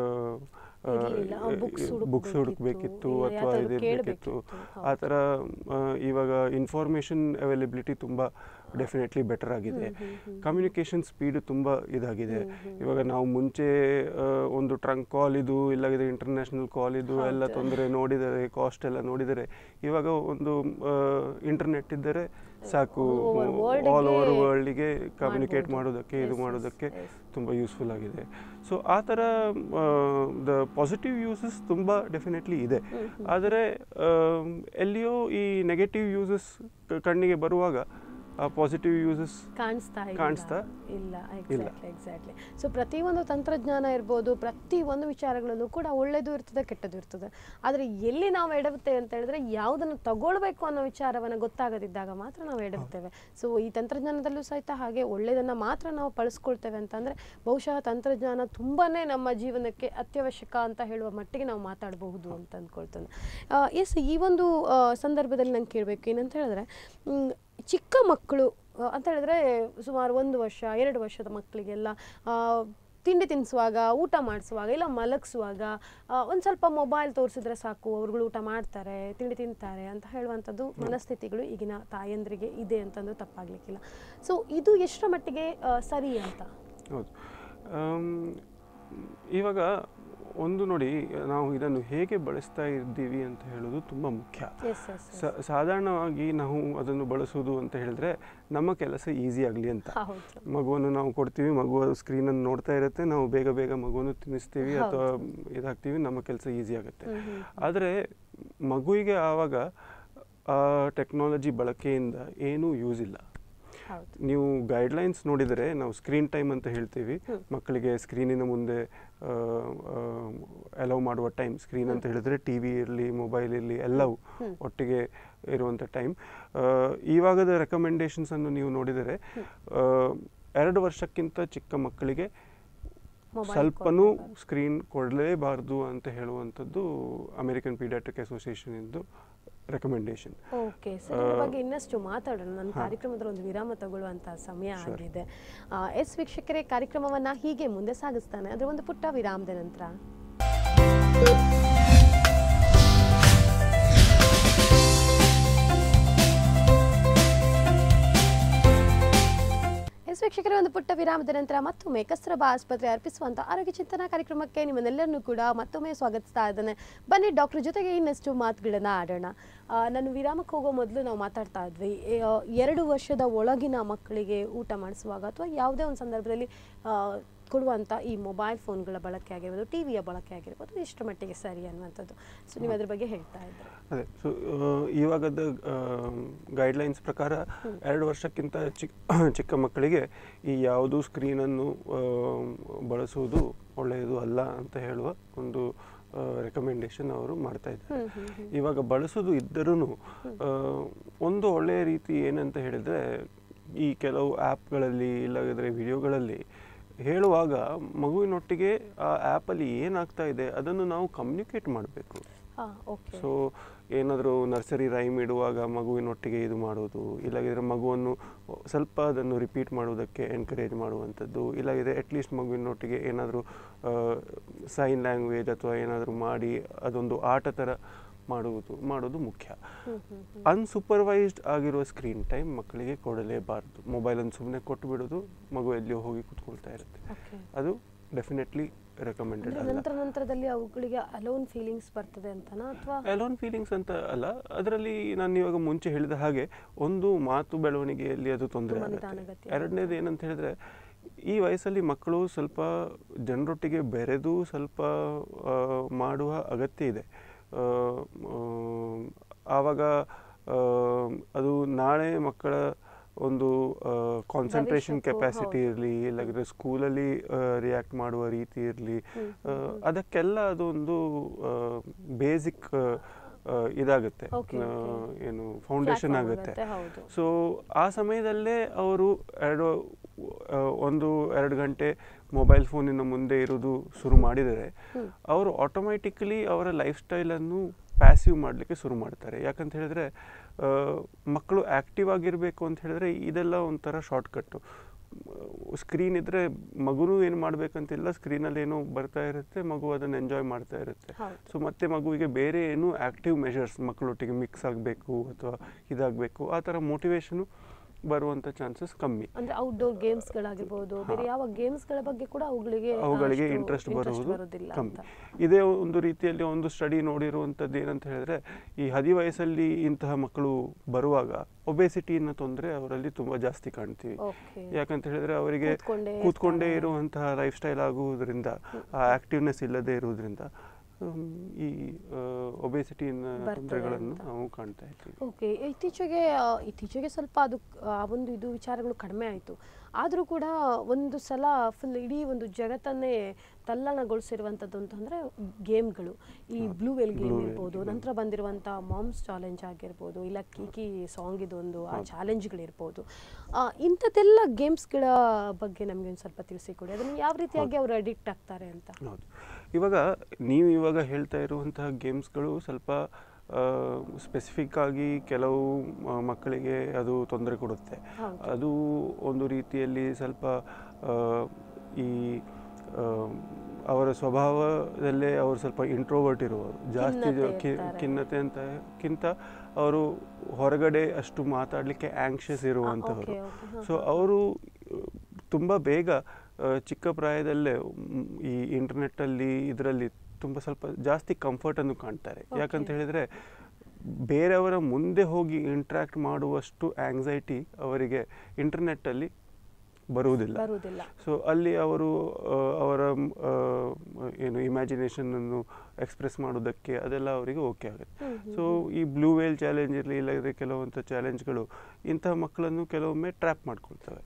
ಬುಕ್ಸ್ ಹುಡುಕಬೇಕಿತ್ತು ಅಥವಾ ಇದಿರಬೇಕಿತ್ತು. ಆ ಥರ ಇವಾಗ ಇನ್ಫಾರ್ಮೇಷನ್ ಅವೈಲಬಿಲಿಟಿ ತುಂಬ ಡೆಫಿನೆಟ್ಲಿ ಬೆಟರ್ ಆಗಿದೆ. ಕಮ್ಯುನಿಕೇಷನ್ ಸ್ಪೀಡ್ ತುಂಬ ಇದಾಗಿದೆ. ಇವಾಗ ನಾವು ಮುಂಚೆ ಒಂದು ಟ್ರಂಕ್ ಕಾಲ್ ಇದು ಇಲ್ಲಾಗಿದ್ರೆ ಇಂಟರ್ನ್ಯಾಷನಲ್ ಕಾಲ್ ಇದು ಎಲ್ಲ ತೊಂದರೆ ನೋಡಿದರೆ, ಕಾಸ್ಟ್ ಎಲ್ಲ ನೋಡಿದರೆ, ಇವಾಗ ಒಂದು ಇಂಟರ್ನೆಟ್ ಇದ್ದರೆ ಸಾಕು, ಆಲ್ ಓವರ್ ವರ್ಲ್ಡಿಗೆ ಕಮ್ಯುನಿಕೇಟ್ ಮಾಡೋದಕ್ಕೆ ಇದು ಮಾಡೋದಕ್ಕೆ ತುಂಬ ಯೂಸ್ಫುಲ್ ಆಗಿದೆ. ಸೊ ಆ ಥರ ದ ಪಾಸಿಟಿವ್ ಯೂಸಸ್ ತುಂಬ ಡೆಫಿನೆಟ್ಲಿ ಇದೆ. ಆದರೆ ಎಲ್ಲಿಯೋ ಈ ನೆಗೆಟಿವ್ ಯೂಸಸ್ ಕಣ್ಣಿಗೆ ಬರುವಾಗ ಆ ಪಾಸಿಟಿವ್ ಯೂಸಸ್ ಕಾಣಿಸ್ತಾ ಕಾಣಿಸ್ತಾ ಇಲ್ಲ. ಎಕ್ಸಾಕ್ಟ್ಲಿ ಎಕ್ಸಾಕ್ಟ್ಲಿ ಸೊ ಪ್ರತಿಯೊಂದು ತಂತ್ರಜ್ಞಾನ ಇರ್ಬೋದು, ಪ್ರತಿ ಒಂದು ವಿಚಾರಗಳಲ್ಲೂ ಕೂಡ ಒಳ್ಳೆಯದು ಇರ್ತದೆ, ಕೆಟ್ಟದ್ದು ಇರ್ತದೆ. ಆದರೆ ಎಲ್ಲಿ ನಾವು ಎಡವುತ್ತೇವೆ ಅಂತ ಹೇಳಿದ್ರೆ, ಯಾವುದನ್ನು ತಗೊಳ್ಬೇಕು ಅನ್ನೋ ವಿಚಾರವನ್ನು ಗೊತ್ತಾಗದಿದ್ದಾಗ ಮಾತ್ರ ನಾವು ಎಡವುತ್ತೇವೆ. ಸೊ ಈ ತಂತ್ರಜ್ಞಾನದಲ್ಲೂ ಸಹಿತ ಹಾಗೆ ಒಳ್ಳೆಯದನ್ನು ಮಾತ್ರ ನಾವು ಬಳಸ್ಕೊಳ್ತೇವೆ ಅಂತಂದರೆ ಬಹುಶಃ ತಂತ್ರಜ್ಞಾನ ತುಂಬಾ ನಮ್ಮ ಜೀವನಕ್ಕೆ ಅತ್ಯವಶ್ಯಕ ಅಂತ ಹೇಳುವ ಮಟ್ಟಿಗೆ ನಾವು ಮಾತಾಡಬಹುದು ಅಂತ ಅಂದ್ಕೊಳ್ತೇನೆ. ಎಸ್, ಈ ಒಂದು ಸಂದರ್ಭದಲ್ಲಿ ನಂಗೆ ಕೇಳಬೇಕು ಏನಂತ ಹೇಳಿದ್ರೆ, ಚಿಕ್ಕ ಮಕ್ಕಳು ಅಂತ ಹೇಳಿದ್ರೆ ಸುಮಾರು ಒಂದು ವರ್ಷ ಎರಡು ವರ್ಷದ ಮಕ್ಕಳಿಗೆಲ್ಲ ತಿಂಡಿ ತಿನ್ನಿಸುವಾಗ, ಊಟ ಮಾಡಿಸುವಾಗ, ಇಲ್ಲ ಮಲಗಿಸುವಾಗ ಒಂದು ಸ್ವಲ್ಪ ಮೊಬೈಲ್ ತೋರಿಸಿದ್ರೆ ಸಾಕು, ಅವ್ರುಗಳು ಊಟ ಮಾಡ್ತಾರೆ, ತಿಂಡಿ ತಿಂತಾರೆ ಅಂತ ಹೇಳುವಂಥದ್ದು ಮನಸ್ಥಿತಿಗಳು ಈಗಿನ ತಾಯಂದ್ರಿಗೆ ಇದೆ ಅಂತಂದು ತಪ್ಪಾಗಲಿಕ್ಕಿಲ್ಲ. ಸೊ ಇದು ಎಷ್ಟರ ಮಟ್ಟಿಗೆ ಸರಿ ಅಂತ? ಹೌದು, ಇವಾಗ ಒಂದು ನೋಡಿ, ನಾವು ಇದನ್ನು ಹೇಗೆ ಬಳಸ್ತಾ ಇದ್ದೀವಿ ಅಂತ ಹೇಳೋದು ತುಂಬ ಮುಖ್ಯ. ಸಾಧಾರಣವಾಗಿ ನಾವು ಅದನ್ನು ಬಳಸೋದು ಅಂತ ಹೇಳಿದ್ರೆ ನಮ್ಮ ಕೆಲಸ ಈಸಿ ಆಗಲಿ ಅಂತ ಮಗುವನ್ನು ನಾವು ಕೊಡ್ತೀವಿ, ಮಗು ಸ್ಕ್ರೀನನ್ನು ನೋಡ್ತಾ ಇರುತ್ತೆ, ನಾವು ಬೇಗ ಬೇಗ ಮಗುವನ್ನು ತಿನ್ನಿಸ್ತೀವಿ ಅಥವಾ ಇದಾಗ್ತೀವಿ, ನಮ್ಮ ಕೆಲಸ ಈಸಿ ಆಗುತ್ತೆ. ಆದರೆ ಮಗುವಿಗೆ ಆವಾಗ ಆ ಟೆಕ್ನಾಲಜಿ ಬಳಕೆಯಿಂದ ಏನೂ ಯೂಸ್ ಇಲ್ಲ. ನೀವು ಗೈಡ್ಲೈನ್ಸ್ ನೋಡಿದರೆ ನಾವು ಸ್ಕ್ರೀನ್ ಟೈಮ್ ಅಂತ ಹೇಳ್ತೀವಿ, ಮಕ್ಕಳಿಗೆ ಸ್ಕ್ರೀನಿನ ಮುಂದೆ ಅಲೌ ಮಾಡುವ ಟೈಮ್. ಸ್ಕ್ರೀನ್ ಅಂತ ಹೇಳಿದ್ರೆ ಟಿ ವಿ ಇರಲಿ, ಮೊಬೈಲ್ ಇರಲಿ, ಎಲ್ಲವೂ ಒಟ್ಟಿಗೆ ಇರುವಂಥ ಟೈಮ್. ಇವಾಗದ ರೆಕಮೆಂಡೇಶನ್ಸನ್ನು ನೀವು ನೋಡಿದರೆ ಎರಡು ವರ್ಷಕ್ಕಿಂತ ಚಿಕ್ಕ ಮಕ್ಕಳಿಗೆ ಸ್ವಲ್ಪನೂ ಸ್ಕ್ರೀನ್ ಕೊಡಲೇಬಾರ್ದು ಅಂತ ಹೇಳುವಂಥದ್ದು ಅಮೆರಿಕನ್ ಪೀಡಿಯಾಟ್ರಿಕ್ ಅಸೋಸಿಯೇಷನ್ ಇಂದು ರೆಕಮೆಂಡೇಶನ್. ಓಕೆ ಸರ್, ಇದ್ರ ಬಗ್ಗೆ ಇನ್ನಷ್ಟು ಮಾತಾಡೋಣ. ನನ್ನ ಕಾರ್ಯಕ್ರಮದಲ್ಲಿ ಒಂದು ವಿರಾಮ ತಗೊಳ್ಳುವಂತಹ ಸಮಯ ಆಗಿದೆ. ಎಸ್ ವೀಕ್ಷಕರೇ, ಕಾರ್ಯಕ್ರಮವನ್ನ ಹೀಗೆ ಮುಂದೆ ಸಾಗಿಸ್ತಾನೆ ಅದರ ಒಂದು ಪುಟ್ಟ ವಿರಾಮದ ನಂತರ. ವೀಕ್ಷಕರೇ, ಒಂದು ಪುಟ್ಟ ವಿರಾಮದ ನಂತರ ಮತ್ತೊಮ್ಮೆ ಕಸ್ತೂರಬಾ ಆಸ್ಪತ್ರೆ ಅರ್ಪಿಸುವಂಥ ಆರೋಗ್ಯ ಚಿಂತನಾ ಕಾರ್ಯಕ್ರಮಕ್ಕೆ ನಿಮ್ಮನ್ನೆಲ್ಲರನ್ನೂ ಕೂಡ ಮತ್ತೊಮ್ಮೆ ಸ್ವಾಗತಿಸ್ತಾ ಇದ್ದಾನೆ. ಬನ್ನಿ ಡಾಕ್ಟರ್ ಜೊತೆಗೆ ಇನ್ನಷ್ಟು ಮಾತುಗಳನ್ನು ಆಡೋಣ. ನಾನು ವಿರಾಮಕ್ಕೆ ಹೋಗೋ ಮೊದಲು ನಾವು ಮಾತಾಡ್ತಾ ಇದ್ವಿ, ಎರಡು ವರ್ಷದ ಒಳಗಿನ ಮಕ್ಕಳಿಗೆ ಊಟ ಮಾಡಿಸುವಾಗ ಅಥವಾ ಯಾವುದೇ ಒಂದು ಸಂದರ್ಭದಲ್ಲಿ ಕೊಡುವಂಥ ಈ ಮೊಬೈಲ್ ಫೋನ್ಗಳ ಬಳಕೆ ಆಗಿರ್ಬೋದು, ಟಿ ವಿಯ ಬಳಕೆ ಆಗಿರ್ಬೋದು, ಇಷ್ಟರ ಮಟ್ಟಿಗೆ ಸರಿ ಅನ್ನುವಂಥದ್ದು. ಸೊ ನೀವು ಅದ್ರ ಬಗ್ಗೆ ಹೇಳ್ತಾ ಇದ್ರಿ. ಅದೇ, ಸೊ ಇವಾಗದ ಗೈಡ್ಲೈನ್ಸ್ ಪ್ರಕಾರ ಎರಡು ವರ್ಷಕ್ಕಿಂತ ಚಿಕ್ಕ ಚಿಕ್ಕ ಮಕ್ಕಳಿಗೆ ಈ ಯಾವುದೂ ಸ್ಕ್ರೀನನ್ನು ಬಳಸುವುದು ಒಳ್ಳೆಯದು ಅಲ್ಲ ಅಂತ ಹೇಳುವ ಒಂದು ರೆಕಮೆಂಡೇಶನ್ ಅವರು ಮಾಡ್ತಾ ಇದ್ದಾರೆ. ಇವಾಗ ಬಳಸೋದು ಇದ್ದರೂ ಒಂದು ಒಳ್ಳೆಯ ರೀತಿ ಏನಂತ ಹೇಳಿದರೆ, ಈ ಕೆಲವು ಆ್ಯಪ್ಗಳಲ್ಲಿ ಇಲ್ಲದಿದ್ದರೆ ವಿಡಿಯೋಗಳಲ್ಲಿ ಹೇಳುವಾಗ ಮಗುವಿನೊಟ್ಟಿಗೆ ಆ ಆ್ಯಪಲ್ಲಿ ಏನಾಗ್ತಾ ಇದೆ ಅದನ್ನು ನಾವು ಕಮ್ಯುನಿಕೇಟ್ ಮಾಡಬೇಕು. ಸೊ ಏನಾದರೂ ನರ್ಸರಿ ರೈಮ್ ಇಡುವಾಗ ಮಗುವಿನೊಟ್ಟಿಗೆ ಇದು ಮಾಡೋದು, ಇಲ್ಲಾಗಿದ್ರೆ ಮಗುವನ್ನು ಸ್ವಲ್ಪ ಅದನ್ನು ರಿಪೀಟ್ ಮಾಡೋದಕ್ಕೆ ಎನ್ಕರೇಜ್ ಮಾಡುವಂಥದ್ದು, ಇಲ್ಲಾಗಿದ್ರೆ ಅಟ್ಲೀಸ್ಟ್ ಮಗುವಿನೊಟ್ಟಿಗೆ ಏನಾದರೂ ಸೈನ್ ಲ್ಯಾಂಗ್ವೇಜ್ ಅಥವಾ ಏನಾದರೂ ಮಾಡಿ ಅದೊಂದು ಆಟ ಥರ ಮಾಡುವುದು ಮಾಡೋದು ಮುಖ್ಯ. ಅನ್ಸೂಪರ್ವೈಸ್ಡ್ ಆಗಿರುವ ಸ್ಕ್ರೀನ್ ಟೈಮ್ ಮಕ್ಕಳಿಗೆ ಕೊಡಲೇಬಾರ್ದು. ಮೊಬೈಲನ್ನು ಸುಮ್ಮನೆ ಕೊಟ್ಟು ಬಿಡೋದು, ಮಗು ಎಲ್ಲಿಯೋ ಹೋಗಿ ಕೂತ್ಕೊಳ್ತಾ ಇರುತ್ತೆ, ಅದು ಡೆಫಿನೆಟ್ಲಿ ರೆಕಮೆಂಡೆಡ್ ಅಲ್ಲ. ನಂತರ ನಂತರದಲ್ಲಿ ಅವುಗಳಿಗೆ ಅಲೋನ್ ಫೀಲಿಂಗ್ಸ್ ಬರ್ತದೆ ಅಂತನಾ ಅಥವಾ ಅಲೋನ್ ಫೀಲಿಂಗ್ಸ್ ಅಂತ ಅಲ್ಲ, ಅದರಲ್ಲಿ ನಾನು ಇವಾಗ ಮುಂಚೆ ಹೇಳಿದ ಹಾಗೆ ಒಂದು ಮಾತು ಬೆಳವಣಿಗೆಯಲ್ಲಿ ಅದು ತೊಂದರೆ ಆಗುತ್ತೆ. ಎರಡನೇದು ಏನಂತ ಹೇಳಿದ್ರೆ, ಈ ವಯಸ್ಸಲ್ಲಿ ಮಕ್ಕಳು ಸ್ವಲ್ಪ ಜನರೊಟ್ಟಿಗೆ ಬೆರೆದು ಸ್ವಲ್ಪ ಮಾಡುವ ಅಗತ್ಯ ಇದೆ. ಆವಾಗ ಅದು ನಾಳೆ ಮಕ್ಕಳ ಒಂದು ಕಾನ್ಸಂಟ್ರೇಷನ್ ಕೆಪಾಸಿಟಿ ಇರಲಿ, ಇಲ್ಲಾಂದರೆ ಸ್ಕೂಲಲ್ಲಿ ರಿಯಾಕ್ಟ್ ಮಾಡುವ ರೀತಿ ಇರಲಿ, ಅದಕ್ಕೆಲ್ಲ ಅದೊಂದು ಬೇಸಿಕ್ ಇದಾಗುತ್ತೆ, ಏನು ಫೌಂಡೇಶನ್ ಆಗುತ್ತೆ. ಸೊ ಆ ಸಮಯದಲ್ಲೇ ಅವರು ಎರಡು ಒಂದು ಎರಡು ಗಂಟೆ ಮೊಬೈಲ್ ಫೋನಿನ ಮುಂದೆ ಇರೋದು ಶುರು ಮಾಡಿದರೆ ಅವರು ಆಟೋಮ್ಯಾಟಿಕಲಿ ಅವರ ಲೈಫ್ ಸ್ಟೈಲನ್ನು ಪ್ಯಾಸಿವ್ ಮಾಡಲಿಕ್ಕೆ ಶುರು ಮಾಡ್ತಾರೆ. ಯಾಕಂತ ಹೇಳಿದ್ರೆ ಮಕ್ಕಳು ಆ್ಯಕ್ಟಿವ್ ಆಗಿರಬೇಕು ಅಂತ ಹೇಳಿದ್ರೆ ಇದೆಲ್ಲ ಒಂಥರ ಶಾರ್ಟ್ಕಟ್ಟು. ಸ್ಕ್ರೀನ್ ಇದ್ದರೆ ಮಗುನೂ ಏನು ಮಾಡಬೇಕಂತಿಲ್ಲ, ಸ್ಕ್ರೀನಲ್ಲಿ ಏನೋ ಬರ್ತಾ ಇರುತ್ತೆ, ಮಗು ಅದನ್ನು ಎಂಜಾಯ್ ಮಾಡ್ತಾ ಇರುತ್ತೆ. ಸೊ ಮತ್ತೆ ಮಗುವಿಗೆ ಬೇರೆ ಏನು ಆ್ಯಕ್ಟಿವ್ ಮೆಷರ್ಸ್ ಮಕ್ಕಳೊಟ್ಟಿಗೆ ಮಿಕ್ಸ್ ಆಗಬೇಕು ಅಥವಾ ಇದಾಗಬೇಕು ಆ ಥರ ಮೋಟಿವೇಶನು ಬರುವಂಥ ಚಾನ್ಸಸ್ ಕಮ್ಮಿ. ಅಂದರೆ ಔಟ್ಡೋರ್ ಗೇಮ್ಸ್ಗಳಾಗಿರ್ಬೋದು, ಬೇರೆ ಯಾವ ಗೇಮ್ಸ್ಗಳ ಬಗ್ಗೆ ಕೂಡ ಅವುಗಳಿಗೆ ಅವುಗಳಿಗೆ ಇಂಟ್ರೆಸ್ಟ್ ಬರುವುದು ಕಮ್ಮಿ. ಇದೇ ಒಂದು ರೀತಿಯಲ್ಲಿ ಒಂದು ಸ್ಟಡಿ ನೋಡಿರುವಂಥದ್ದು ಏನಂತ ಹೇಳಿದ್ರೆ, ಈ ಹದಿ ವಯಸ್ಸಲ್ಲಿ ಇಂತಹ ಮಕ್ಕಳು ಬರುವಾಗ ಒಬೆಸಿಟಿನ ತೊಂದರೆ ಅವರಲ್ಲಿ ತುಂಬ ಜಾಸ್ತಿ ಕಾಣ್ತೀವಿ. ಯಾಕಂತ ಹೇಳಿದ್ರೆ ಅವರಿಗೆ ಕೂತ್ಕೊಂಡೇ ಇರುವಂತಹ ಲೈಫ್ ಸ್ಟೈಲ್ ಆಗುವುದರಿಂದ, ಆ ಆಕ್ಟಿವ್ನೆಸ್ ಇಲ್ಲದೆ ಇರುವುದರಿಂದ ಈ ಒಬೆಸಿಟಿನ ತೊಂದರೆಗಳನ್ನು ನಾವು ಕಾಣ್ತಾ ಇದ್ದೀವಿ. ಓಕೆ, ಇತ್ತೀಚೆಗೆ ಇತ್ತೀಚೆಗೆ ಸ್ವಲ್ಪ ಅದು ಆ ಒಂದು ಇದು ವಿಚಾರಗಳು ಕಡಿಮೆ ಆಯಿತು. ಆದರೂ ಕೂಡ ಒಂದು ಸಲ ಫುಲ್ ಇಡೀ ಒಂದು ಜಗತ್ತನ್ನೇ ತಲ್ಲಣಗೊಳಿಸಿರುವಂಥದ್ದು ಅಂತಂದರೆ ಗೇಮ್ಗಳು. ಈ ಬ್ಲೂ ವೇಲ್ ಗೇಮ್ ಇರ್ಬೋದು, ನಂತರ ಬಂದಿರುವಂಥ ಮಾಮ್ಸ್ ಚಾಲೆಂಜ್ ಆಗಿರ್ಬೋದು, ಇಲ್ಲ ಕೀಕಿ ಸಾಂಗ್ ಇದೊಂದು ಆ ಚಾಲೆಂಜ್ಗಳಿರ್ಬೋದು. ಇಂಥದ್ದೆಲ್ಲ ಗೇಮ್ಸ್ಗಳ ಬಗ್ಗೆ ನಮಗೆ ಒಂದು ಸ್ವಲ್ಪ ತಿಳಿಸಿಕೊಡಿ, ಅದನ್ನು ಯಾವ ರೀತಿಯಾಗಿ ಅವರು ಅಡಿಕ್ಟ್ ಆಗ್ತಾರೆ ಅಂತ. ಹೌದು, ಇವಾಗ ನೀವು ಇವಾಗ ಹೇಳ್ತಾ ಇರುವಂತಹ ಗೇಮ್ಸ್ಗಳು ಸ್ವಲ್ಪ ಸ್ಪೆಸಿಫಿಕ್ ಆಗಿ ಕೆಲವು ಮಕ್ಕಳಿಗೆ ಅದು ತೊಂದರೆ ಕೊಡುತ್ತೆ. ಅದು ಒಂದು ರೀತಿಯಲ್ಲಿ ಸ್ವಲ್ಪ ಈ ಅವರ ಸ್ವಭಾವದಲ್ಲೇ ಅವರು ಸ್ವಲ್ಪ ಇಂಟ್ರೋವರ್ಟ್ ಇರುವವರು, ಜಾಸ್ತಿ ಖಿನ್ನತೆ ಅಂತಕ್ಕಿಂತ ಅವರು ಹೊರಗಡೆ ಅಷ್ಟು ಮಾತಾಡಲಿಕ್ಕೆ ಆ್ಯಂಕ್ಷಿಯಸ್ ಇರುವಂಥವರು. ಸೊ ಅವರು ತುಂಬ ಬೇಗ ಚಿಕ್ಕ ಪ್ರಾಯದಲ್ಲೇ ಈ ಇಂಟರ್ನೆಟ್ಟಲ್ಲಿ ಇದರಲ್ಲಿ ತುಂಬ ಸ್ವಲ್ಪ ಜಾಸ್ತಿ ಕಂಫರ್ಟನ್ನು ಕಾಣ್ತಾರೆ. ಯಾಕಂತ ಹೇಳಿದರೆ ಬೇರೆಯವರ ಮುಂದೆ ಹೋಗಿ ಇಂಟ್ರ್ಯಾಕ್ಟ್ ಮಾಡುವಷ್ಟು ಆ್ಯಂಗ್ಸೈಟಿ ಅವರಿಗೆ ಇಂಟರ್ನೆಟ್ಟಲ್ಲಿ ಬರುವುದಿಲ್ಲ. ಸೊ ಅಲ್ಲಿ ಅವರು ಅವರ ಏನು ಇಮ್ಯಾಜಿನೇಷನನ್ನು ಎಕ್ಸ್ಪ್ರೆಸ್ ಮಾಡೋದಕ್ಕೆ ಅದೆಲ್ಲ ಅವರಿಗೆ ಓಕೆ ಆಗುತ್ತೆ. ಸೊ ಈ ಬ್ಲೂ ವೇಲ್ ಚಾಲೆಂಜ್ ಇರಲಿ, ಇಲ್ಲದ್ರೆ ಕೆಲವಂಥ ಚಾಲೆಂಜ್ಗಳು ಇಂತಹ ಮಕ್ಕಳನ್ನು ಕೆಲವೊಮ್ಮೆ ಟ್ರ್ಯಾಪ್ ಮಾಡ್ಕೊಳ್ತವೆ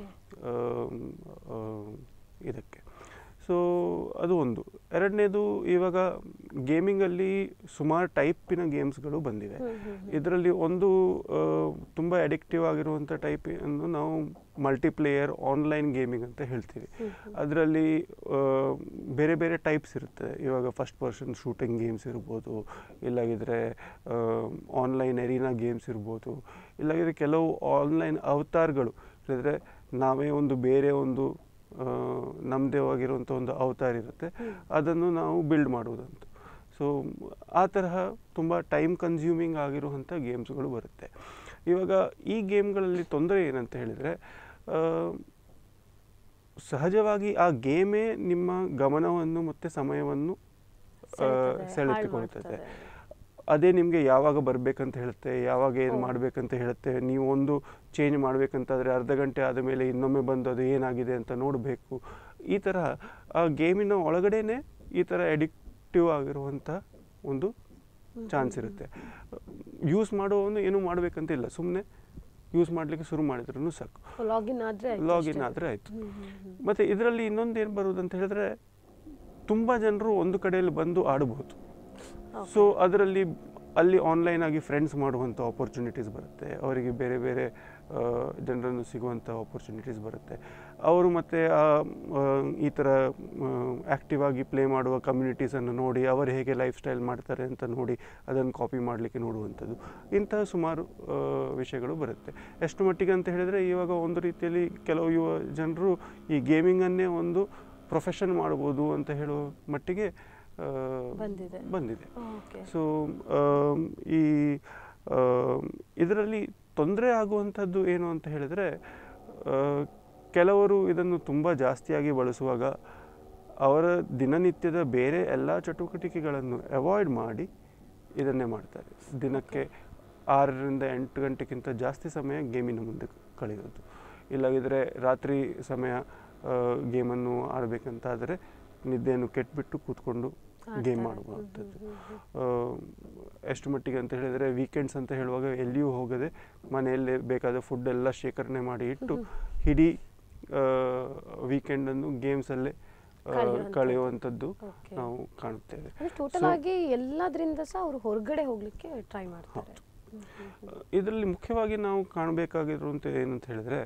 ಇದಕ್ಕೆ. ಸೊ ಅದು ಒಂದು. ಎರಡನೇದು, ಇವಾಗ ಗೇಮಿಂಗಲ್ಲಿ ಸುಮಾರು ಟೈಪಿನ ಗೇಮ್ಸ್ಗಳು ಬಂದಿವೆ. ಇದರಲ್ಲಿ ಒಂದು ತುಂಬ ಅಡಿಕ್ಟಿವ್ ಆಗಿರುವಂಥ ಟೈಪ್ ಅನ್ನು ನಾವು ಮಲ್ಟಿಪ್ಲೇಯರ್ ಆನ್ಲೈನ್ ಗೇಮಿಂಗ್ ಅಂತ ಹೇಳ್ತೀವಿ. ಅದರಲ್ಲಿ ಬೇರೆ ಬೇರೆ ಟೈಪ್ಸ್ ಇರುತ್ತೆ. ಇವಾಗ ಫಸ್ಟ್ ಪರ್ಸನ್ ಶೂಟಿಂಗ್ ಗೇಮ್ಸ್ ಇರ್ಬೋದು, ಇಲ್ಲಾಗಿದ್ರೆ ಆನ್ಲೈನ್ ಎರೀನಾ ಗೇಮ್ಸ್ ಇರ್ಬೋದು, ಇಲ್ಲಾಗಿದ್ರೆ ಕೆಲವು ಆನ್ಲೈನ್ ಅವತಾರಗಳು, ಇಲ್ಲದ್ರೆ ನಾವೇ ಒಂದು ಬೇರೆ ಒಂದು ನಮ್ಮದೇ ಆಗಿರುವಂಥ ಒಂದು ಅವತಾರ ಇರುತ್ತೆ, ಅದನ್ನು ನಾವು ಬಿಲ್ಡ್ ಮಾಡುವುದಂತ. ಸೊ ಆ ತರಹ ತುಂಬ ಟೈಮ್ ಕನ್ಸ್ಯೂಮಿಂಗ್ ಆಗಿರುವಂಥ ಗೇಮ್ಸ್ಗಳು ಬರುತ್ತೆ. ಇವಾಗ ಈ ಗೇಮ್ಗಳಲ್ಲಿ ತೊಂದರೆ ಏನಂತ ಹೇಳಿದರೆ, ಸಹಜವಾಗಿ ಆ ಗೇಮೇ ನಿಮ್ಮ ಗಮನವನ್ನು ಮತ್ತು ಸಮಯವನ್ನು ಸೆಳೆದುಕೊಳ್ತದೆ. ಅದೇ ನಿಮಗೆ ಯಾವಾಗ ಬರಬೇಕಂತ ಹೇಳುತ್ತೆ, ಯಾವಾಗ ಏನು ಮಾಡಬೇಕಂತ ಹೇಳುತ್ತೆ. ನೀವು ಒಂದು ಚೇಂಜ್ ಮಾಡಬೇಕಂತಾದರೆ ಅರ್ಧ ಗಂಟೆ ಆದ ಮೇಲೆ ಇನ್ನೊಮ್ಮೆ ಬಂದು ಅದು ಏನಾಗಿದೆ ಅಂತ ನೋಡಬೇಕು. ಈ ಥರ ಆ ಗೇಮಿನ ಒಳಗಡೆನೇ ಈ ಥರ ಅಡಿಕ್ಟಿವ್ ಆಗಿರುವಂಥ ಒಂದು ಚಾನ್ಸ್ ಇರುತ್ತೆ. ಯೂಸ್ ಮಾಡುವವನು ಏನೂ ಮಾಡಬೇಕಂತಿಲ್ಲ, ಸುಮ್ಮನೆ ಯೂಸ್ ಮಾಡಲಿಕ್ಕೆ ಶುರು ಮಾಡಿದ್ರೂ ಸಾಕು, ಲಾಗಿನ್ ಆದರೆ ಲಾಗಿನ್ ಆದರೆ ಆಯಿತು. ಮತ್ತು ಇದರಲ್ಲಿ ಇನ್ನೊಂದು ಏನು ಬರುವುದಂತ ಹೇಳಿದ್ರೆ, ತುಂಬ ಜನರು ಒಂದು ಕಡೆಯಲ್ಲಿ ಬಂದು ಆಡಬಹುದು. ಸೊ ಅದರಲ್ಲಿ ಅಲ್ಲಿ ಆನ್ಲೈನ್ ಆಗಿ ಫ್ರೆಂಡ್ಸ್ ಮಾಡುವಂಥ ಆಪರ್ಚುನಿಟೀಸ್ ಬರುತ್ತೆ, ಅವರಿಗೆ ಬೇರೆ ಬೇರೆ ಜನರನ್ನು ಸಿಗುವಂಥ ಆಪರ್ಚುನಿಟೀಸ್ ಬರುತ್ತೆ. ಅವರು ಮತ್ತು ಈ ಥರ ಆ್ಯಕ್ಟಿವ್ ಆಗಿ ಪ್ಲೇ ಮಾಡುವ ಕಮ್ಯುನಿಟೀಸನ್ನು ನೋಡಿ ಅವರು ಹೇಗೆ ಲೈಫ್ ಸ್ಟೈಲ್ ಮಾಡ್ತಾರೆ ಅಂತ ನೋಡಿ ಅದನ್ನು ಕಾಪಿ ಮಾಡಲಿಕ್ಕೆ ನೋಡುವಂಥದ್ದು, ಇಂತಹ ಸುಮಾರು ವಿಷಯಗಳು ಬರುತ್ತೆ. ಎಷ್ಟು ಮಟ್ಟಿಗೆ ಅಂತ ಹೇಳಿದರೆ, ಇವಾಗ ಒಂದು ರೀತಿಯಲ್ಲಿ ಕೆಲವು ಯುವ ಜನರು ಈ ಗೇಮಿಂಗನ್ನೇ ಒಂದು ಪ್ರೊಫೆಷನ್ ಮಾಡ್ಬೋದು ಅಂತ ಹೇಳುವ ಮಟ್ಟಿಗೆ ಬಂದಿದೆ ಬಂದಿದೆ ಸೊ ಈ ಇದರಲ್ಲಿ ತೊಂದರೆ ಆಗುವಂಥದ್ದು ಏನು ಅಂತ ಹೇಳಿದರೆ, ಕೆಲವರು ಇದನ್ನು ತುಂಬ ಜಾಸ್ತಿಯಾಗಿ ಬಳಸುವಾಗ ಅವರ ದಿನನಿತ್ಯದ ಬೇರೆ ಎಲ್ಲ ಚಟುವಟಿಕೆಗಳನ್ನು ಅವಾಯ್ಡ್ ಮಾಡಿ ಇದನ್ನೇ ಮಾಡ್ತಾರೆ. ದಿನಕ್ಕೆ ಆರರಿಂದ ಎಂಟು ಗಂಟೆಗಿಂತ ಜಾಸ್ತಿ ಸಮಯ ಗೇಮಿನ ಮುಂದೆ ಕಳೆಯೋದು, ಇಲ್ಲದಿದ್ದರೆ ರಾತ್ರಿ ಸಮಯ ಗೇಮನ್ನು ಆಡಬೇಕಂತಾದರೆ ನಿದ್ದೆಯನ್ನು ಕೆಟ್ಬಿಟ್ಟು ಕೂತ್ಕೊಂಡು ಗೇಮ್ ಮಾಡುವಂಥದ್ದು. ಎಷ್ಟು ಮಟ್ಟಿಗೆ ಅಂತ ಹೇಳಿದರೆ, ವೀಕೆಂಡ್ಸ್ ಅಂತ ಹೇಳುವಾಗ ಎಲ್ಲಿಯೂ ಹೋಗದೆ ಮನೆಯಲ್ಲೇ ಬೇಕಾದ ಫುಡ್ ಎಲ್ಲ ಶೇಖರಣೆ ಮಾಡಿ ಇಟ್ಟು ಇಡೀ ವೀಕೆಂಡನ್ನು ಗೇಮ್ಸಲ್ಲೇ ಕಳೆಯುವಂಥದ್ದು ನಾವು ಕಾಣುತ್ತೇವೆ. ಟೋಟಲ್ ಆಗಿ ಎಲ್ಲದರಿಂದ ಸಹ ಅವರು ಹೊರಗಡೆ ಹೋಗಲಿಕ್ಕೆ ಟ್ರೈ ಮಾಡ್ತಾರೆ. ಇದರಲ್ಲಿ ಮುಖ್ಯವಾಗಿ ನಾವು ಕಾಣಬೇಕಾಗಿರುವಂಥ ಏನಂತ ಹೇಳಿದರೆ,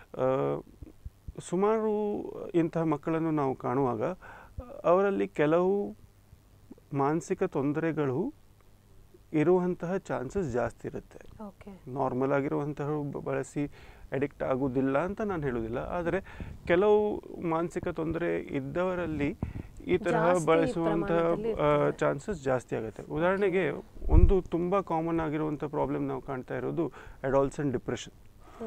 ಸುಮಾರು ಇಂತಹ ಮಕ್ಕಳನ್ನು ನಾವು ಕಾಣುವಾಗ ಅವರಲ್ಲಿ ಕೆಲವು ಮಾನಸಿಕ ತೊಂದರೆಗಳು ಇರುವಂತಹ ಚಾನ್ಸಸ್ ಜಾಸ್ತಿ ಇರುತ್ತೆ. ನಾರ್ಮಲ್ ಆಗಿರುವಂತಹ ಬಳಸಿ ಅಡಿಕ್ಟ್ ಆಗುವುದಿಲ್ಲ ಅಂತ ನಾನು ಹೇಳುವುದಿಲ್ಲ, ಆದರೆ ಕೆಲವು ಮಾನಸಿಕ ತೊಂದರೆ ಇದ್ದವರಲ್ಲಿ ಈ ತರಹ ಬಳಸುವಂತಹ ಚಾನ್ಸಸ್ ಜಾಸ್ತಿ ಆಗುತ್ತೆ. ಉದಾಹರಣೆಗೆ ಒಂದು ತುಂಬ ಕಾಮನ್ ಆಗಿರುವಂಥ ಪ್ರಾಬ್ಲಮ್ ನಾವು ಕಾಣ್ತಾ ಇರೋದು ಅಡಾಲ್ಸೆಂಟ್ ಡಿಪ್ರೆಷನ್.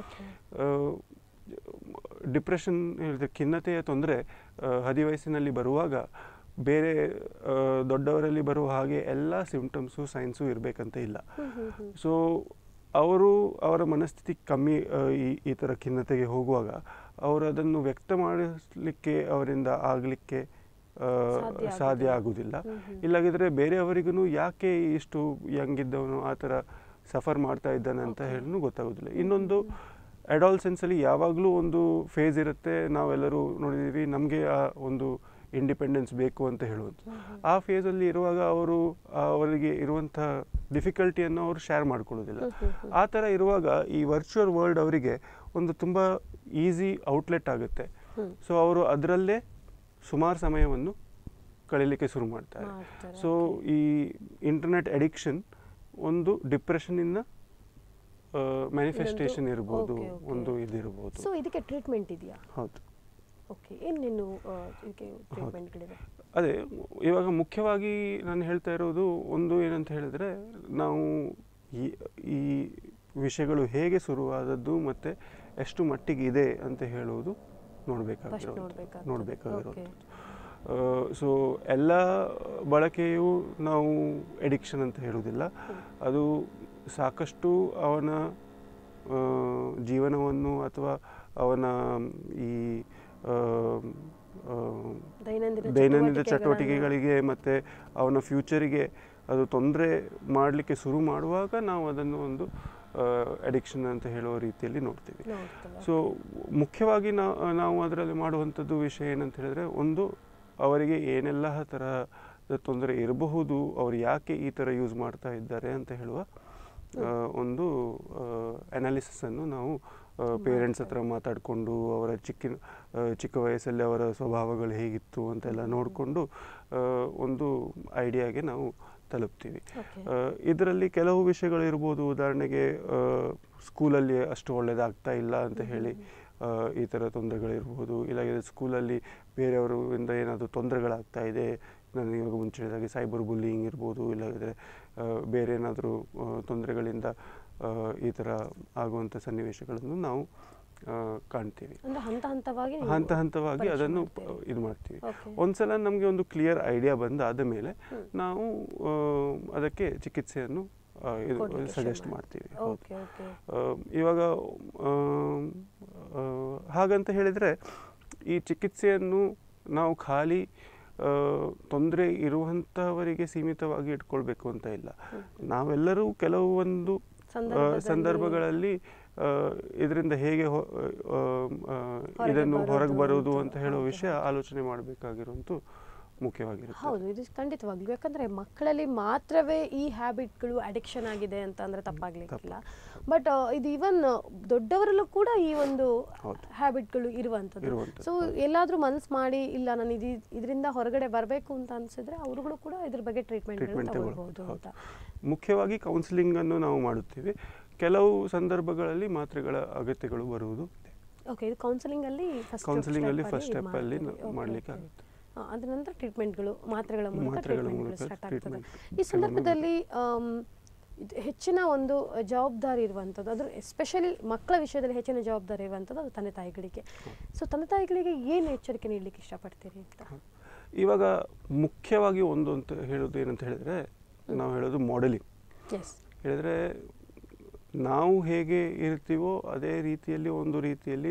ಡಿಪ್ರೆಷನ್ ಹೇಳಿದ್ರೆ ಖಿನ್ನತೆಯ ತೊಂದರೆ ಹದಿವಯಸ್ಸಿನಲ್ಲಿ ಬರುವಾಗ ಬೇರೆ ದೊಡ್ಡವರಲ್ಲಿ ಬರುವ ಹಾಗೆ ಎಲ್ಲ ಸಿಂಪ್ಟಮ್ಸು ಸೈನ್ಸು ಇರಬೇಕಂತ ಇಲ್ಲ. ಸೊ ಅವರು ಅವರ ಮನಸ್ಥಿತಿ ಕಮ್ಮಿ ಈ ಈ ಥರ ಖಿನ್ನತೆಗೆ ಹೋಗುವಾಗ ಅವರು ಅದನ್ನು ವ್ಯಕ್ತ ಮಾಡಲಿಕ್ಕೆ ಅವರಿಂದ ಆಗಲಿಕ್ಕೆ ಸಾಧ್ಯ ಆಗುವುದಿಲ್ಲ. ಇಲ್ಲಾಗಿದ್ರೆ ಬೇರೆಯವರಿಗೂ ಯಾಕೆ ಇಷ್ಟು ಯಂಗಿದ್ದವನು ಆ ಥರ ಸಫರ್ ಮಾಡ್ತಾ ಇದ್ದಾನೆ ಅಂತ ಹೇಳೂ ಗೊತ್ತಾಗೋದಿಲ್ಲ. ಇನ್ನೊಂದು, ಅಡಾಲ್ಸೆನ್ಸಲ್ಲಿ ಯಾವಾಗಲೂ ಒಂದು ಫೇಸ್ ಇರುತ್ತೆ, ನಾವೆಲ್ಲರೂ ನೋಡಿದ್ದೀವಿ, ನಮಗೆ ಆ ಒಂದು ಇಂಡಿಪೆಂಡೆನ್ಸ್ ಬೇಕು ಅಂತ ಹೇಳುವಂಥ ಆ ಫೇಸಲ್ಲಿ ಇರುವಾಗ ಅವರು ಅವರಿಗೆ ಇರುವಂಥ ಡಿಫಿಕಲ್ಟಿಯನ್ನು ಅವರು ಶೇರ್ ಮಾಡ್ಕೊಳ್ಳೋದಿಲ್ಲ. ಆ ಥರ ಇರುವಾಗ ಈ ವರ್ಚುವಲ್ ವರ್ಲ್ಡ್ ಅವರಿಗೆ ಒಂದು ತುಂಬ ಈಸಿ ಔಟ್ಲೆಟ್ ಆಗುತ್ತೆ. ಸೊ ಅವರು ಅದರಲ್ಲೇ ಸುಮಾರು ಸಮಯವನ್ನು ಕಳೀಲಿಕ್ಕೆ ಶುರು ಮಾಡ್ತಾರೆ. ಸೊ ಈ ಇಂಟರ್ನೆಟ್ ಅಡಿಕ್ಷನ್ ಒಂದು ಡಿಪ್ರೆಷನ್ನಿಂದ ಮ್ಯಾನಿಫೆಸ್ಟೇಷನ್ ಇರ್ಬೋದು, ಒಂದು ಇದಿರ್ಬೋದು. ಸೊ ಇದಕ್ಕೆ ಟ್ರೀಟ್ಮೆಂಟ್ ಇದೆಯಾ? ಹೌದು. ಓಕೆ, ಏನೇನು ಟ್ರೀಟ್ಮೆಂಟ್ಗಳಿದೆ? ಅದೇ ಇವಾಗ ಮುಖ್ಯವಾಗಿ ನಾನು ಹೇಳ್ತಾ ಇರೋದು ಒಂದು ಏನಂತ ಹೇಳಿದರೆ, ನಾವು ಈ ಈ ವಿಷಯಗಳು ಹೇಗೆ ಶುರುವಾದದ್ದು ಮತ್ತು ಎಷ್ಟು ಮಟ್ಟಿಗೆ ಇದೆ ಅಂತ ಹೇಳುವುದು ನೋಡಬೇಕಾಗಿರೋ ನೋಡಬೇಕಾಗಿರೋದು. ಸೊ ಎಲ್ಲ ಬಳಕೆಯು ನಾವು ಎಡಿಕ್ಷನ್ ಅಂತ ಹೇಳುವುದಿಲ್ಲ. ಅದು ಸಾಕಷ್ಟು ಅವನ ಜೀವನವನ್ನು ಅಥವಾ ಅವನ ಈ ದೈನಂದಿನ ಚಟುವಟಿಕೆಗಳಿಗೆ ಮತ್ತು ಅವನ ಫ್ಯೂಚರಿಗೆ ಅದು ತೊಂದರೆ ಮಾಡಲಿಕ್ಕೆ ಶುರು ಮಾಡುವಾಗ ನಾವು ಅದನ್ನು ಒಂದು ಅಡಿಕ್ಷನ್ ಅಂತ ಹೇಳುವ ರೀತಿಯಲ್ಲಿ ನೋಡ್ತೀವಿ. ಸೊ ಮುಖ್ಯವಾಗಿ ನಾವು ನಾವು ಅದರಲ್ಲಿ ಮಾಡುವಂಥದ್ದು ವಿಷಯ ಏನಂತ ಹೇಳಿದ್ರೆ, ಒಂದು ಅವರಿಗೆ ಏನೆಲ್ಲ ಥರದ ತೊಂದರೆ ಇರಬಹುದು, ಅವರು ಯಾಕೆ ಈ ಥರ ಯೂಸ್ ಮಾಡ್ತಾ ಇದ್ದಾರೆ ಅಂತ ಹೇಳುವ ಒಂದು ಅನಾಲಿಸಿಸನ್ನು ನಾವು ಪೇರೆಂಟ್ಸ್ ಹತ್ರ ಮಾತಾಡಿಕೊಂಡು ಅವರ ಚಿಕ್ಕ ಚಿಕ್ಕ ವಯಸ್ಸಲ್ಲಿ ಅವರ ಸ್ವಭಾವಗಳು ಹೇಗಿತ್ತು ಅಂತೆಲ್ಲ ನೋಡಿಕೊಂಡು ಒಂದು ಐಡಿಯಾಗೆ ನಾವು ತಲುಪ್ತೀವಿ. ಇದರಲ್ಲಿ ಕೆಲವು ವಿಷಯಗಳು ಇರ್ಬೋದು. ಉದಾಹರಣೆಗೆ ಸ್ಕೂಲಲ್ಲಿ ಅಷ್ಟು ಒಳ್ಳೆಯದಾಗ್ತಾ ಇಲ್ಲ ಅಂತ ಹೇಳಿ ಈ ಥರ ತೊಂದರೆಗಳಿರ್ಬೋದು. ಇಲ್ಲಾಂದರೆ ಸ್ಕೂಲಲ್ಲಿ ಬೇರೆಯವರಿಂದ ಏನಾದರೂ ತೊಂದರೆಗಳಾಗ್ತಾ ಇದೆ, ನಾನು ಇವಾಗ ಮುಂಚೆ ಹೇಳಿದಾಗೆ ಸೈಬರ್ ಬುಲ್ಲಿಂಗ್ ಇರ್ಬೋದು, ಇಲ್ಲಾಂದರೆ ಬೇರೆ ಏನಾದರೂ ತೊಂದರೆಗಳಿಂದ ಈ ಥರ ಆಗುವಂಥ ಸನ್ನಿವೇಶಗಳನ್ನು ನಾವು ಕಾಣ್ತೀವಿ. ಹಂತ ಹಂತವಾಗಿ ಅದನ್ನು ಇದು ಮಾಡ್ತೀವಿ. ಒಂದ್ಸಲ ನಮಗೆ ಒಂದು ಕ್ಲಿಯರ್ ಐಡಿಯಾ ಬಂದಾದ ಮೇಲೆ ನಾವು ಅದಕ್ಕೆ ಚಿಕಿತ್ಸೆಯನ್ನು ಸಜೆಸ್ಟ್ ಮಾಡ್ತೀವಿ. ಇವಾಗ ಹಾಗಂತ ಹೇಳಿದರೆ ಈ ಚಿಕಿತ್ಸೆಯನ್ನು ನಾವು ಖಾಲಿ ತೊಂದರೆ ಇರುವಂಥವರಿಗೆ ಸೀಮಿತವಾಗಿ ಇಟ್ಕೊಳ್ಬೇಕು ಅಂತ ಇಲ್ಲ. ನಾವೆಲ್ಲರೂ ಕೆಲವೊಂದು ಸಂದರ್ಭಗಳಲ್ಲಿ ಇದರಿಂದ ಹೇಗೆ ಇದನ್ನು ಹೊರಗೆ ಬರೋದು ಅಂತ ಹೇಳೋ ವಿಷಯ ಆಲೋಚನೆ ಮಾಡಬೇಕಾಗಿರುವಂಥ ಮುಖ್ಯವಾಗಿರುತ್ತೆ. ಹೌದು, ಇದು ಖಂಡಿತವಾಗ್ಲೂ. ಯಾಕಂದರೆ ಮಕ್ಕಳಲ್ಲಿ ಮಾತ್ರವೇ ಈ ಹ್ಯಾಬಿಟ್ಗಳು ಅಡಿಕ್ಷನ್ ಆಗಿದೆ ಅಂತ ಅಂದರೆ ತಪ್ಪಾಗಲಿಕ್ಕಿಲ್ಲ. ಬಟ್ ಇದು ಈವನ್ ದೊಡ್ಡವರಲ್ಲೂ ಕೂಡ ಈ ಒಂದು ಹ್ಯಾಬಿಟ್ಗಳು ಇರುವಂಥದ್ದು. ಸೊ ಎಲ್ಲಾದರೂ ಮನಸ್ಸು ಮಾಡಿ ಇಲ್ಲ ನಾನು ಇದು ಇದರಿಂದ ಹೊರಗಡೆ ಬರಬೇಕು ಅಂತ ಅನಿಸಿದ್ರೆ ಅವರುಗಳು ಕೂಡ ಇದ್ರ ಬಗ್ಗೆ ಟ್ರೀಟ್ಮೆಂಟ್ ತಗೊಳ್ಬಹುದು ಅಂತ. ಮುಖ್ಯವಾಗಿ ಕೌನ್ಸಿಲಿಂಗನ್ನು ನಾವು ಮಾಡುತ್ತೀವಿ. ಕೆಲವು ಸಂದರ್ಭಗಳಲ್ಲಿ ಮಾತ್ರೆಗಳ ಅಗತ್ಯಗಳು ಬರುವುದು. ಓಕೆ, ಇದು ಕೌನ್ಸಿಲಿಂಗಲ್ಲಿ ಕೌನ್ಸಿಲಿಂಗಲ್ಲಿ ಫಸ್ಟ್ ಸ್ಟೆಪ್ಪಲ್ಲಿ ಮಾಡಲಿಕ್ಕೆ ಆಗುತ್ತೆ. ಅದ ನಂತರ ಟ್ರೀಟ್ಮೆಂಟ್ಗಳು ಮಾತ್ರೆಗಳ ಮೂಲಕ ಟ್ರೀಟ್ಮೆಂಟ್ಗಳು ಸ್ಟಾರ್ಟ್ ಆಗ್ತದೆ. ಈ ಸಂದರ್ಭದಲ್ಲಿ ಹೆಚ್ಚಿನ ಒಂದು ಜವಾಬ್ದಾರಿ ಇರುವಂಥದ್ದು, ಅದ್ರ ಎಸ್ಪೆಷಲಿ ಮಕ್ಕಳ ವಿಷಯದಲ್ಲಿ ಹೆಚ್ಚಿನ ಜವಾಬ್ದಾರಿ ಇರುವಂಥದ್ದು ಅದು ತಂದೆ ತಾಯಿಗಳಿಗೆ. ಸೊ ತಂದೆ ತಾಯಿಗಳಿಗೆ ಏನು ಎಚ್ಚರಿಕೆ ನೀಡಲಿಕ್ಕೆ ಇಷ್ಟಪಡ್ತೀರಿ ಅಂತ? ಇವಾಗ ಮುಖ್ಯವಾಗಿ ಒಂದು ಅಂತ ಹೇಳೋದು ಏನಂತ ಹೇಳಿದ್ರೆ, ನಾವು ಹೇಳೋದು ಮಾಡೆಲಿಂಗ್. ಹೇಳಿದ್ರೆ ನಾವು ಹೇಗೆ ಇರ್ತೀವೋ ಅದೇ ರೀತಿಯಲ್ಲಿ ಒಂದು ರೀತಿಯಲ್ಲಿ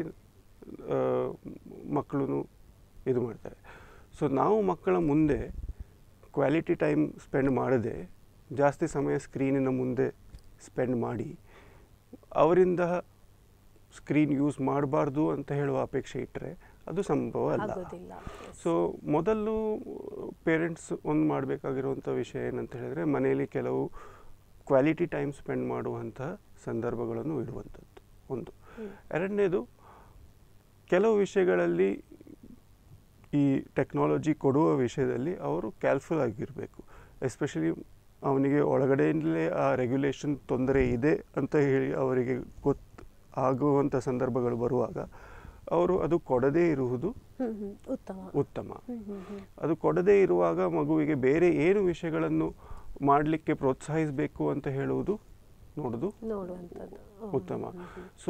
ಮಕ್ಕಳು ಇದು ಮಾಡ್ತಾರೆ. ಸೊ ನಾವು ಮಕ್ಕಳ ಮುಂದೆ ಕ್ವಾಲಿಟಿ ಟೈಮ್ ಸ್ಪೆಂಡ್ ಮಾಡದೆ ಜಾಸ್ತಿ ಸಮಯ ಸ್ಕ್ರೀನಿನ ಮುಂದೆ ಸ್ಪೆಂಡ್ ಮಾಡಿ ಅವರಿಂದ ಸ್ಕ್ರೀನ್ ಯೂಸ್ ಮಾಡಬಾರ್ದು ಅಂತ ಹೇಳುವ ಅಪೇಕ್ಷೆ ಇಟ್ಟರೆ ಅದು ಸಂಭವ ಅಲ್ಲ. ಸೊ ಮೊದಲು ಪೇರೆಂಟ್ಸ್ ಒಂದು ಮಾಡಬೇಕಾಗಿರುವಂಥ ವಿಷಯ ಏನಂತ ಹೇಳಿದ್ರೆ, ಮನೆಯಲ್ಲಿ ಕೆಲವು ಕ್ವಾಲಿಟಿ ಟೈಮ್ ಸ್ಪೆಂಡ್ ಮಾಡುವಂಥ ಸಂದರ್ಭಗಳನ್ನು ಇಡುವಂಥದ್ದು ಒಂದು. ಎರಡನೇದು, ಕೆಲವು ವಿಷಯಗಳಲ್ಲಿ ಈ ಟೆಕ್ನಾಲಜಿ ಕೊಡುವ ವಿಷಯದಲ್ಲಿ ಅವರು ಕೇರ್ಫುಲ್ ಆಗಿರಬೇಕು. ಎಸ್ಪೆಷಲಿ ಅವನಿಗೆ ಒಳಗಡೆಯಿಂದಲೇ ಆ ರೆಗ್ಯುಲೇಷನ್ ತೊಂದರೆ ಇದೆ ಅಂತ ಹೇಳಿ ಅವರಿಗೆ ಗೊತ್ತು ಆಗುವಂಥ ಸಂದರ್ಭಗಳು ಬರುವಾಗ ಅವರು ಅದು ಕೊಡದೇ ಇರುವುದು ಉತ್ತಮ. ಅದು ಕೊಡದೇ ಇರುವಾಗ ಮಗುವಿಗೆ ಬೇರೆ ಏನು ವಿಷಯಗಳನ್ನು ಮಾಡಲಿಕ್ಕೆ ಪ್ರೋತ್ಸಾಹಿಸಬೇಕು ಅಂತ ಹೇಳುವುದು ನೋಡೋದು ಉತ್ತಮ. ಸೊ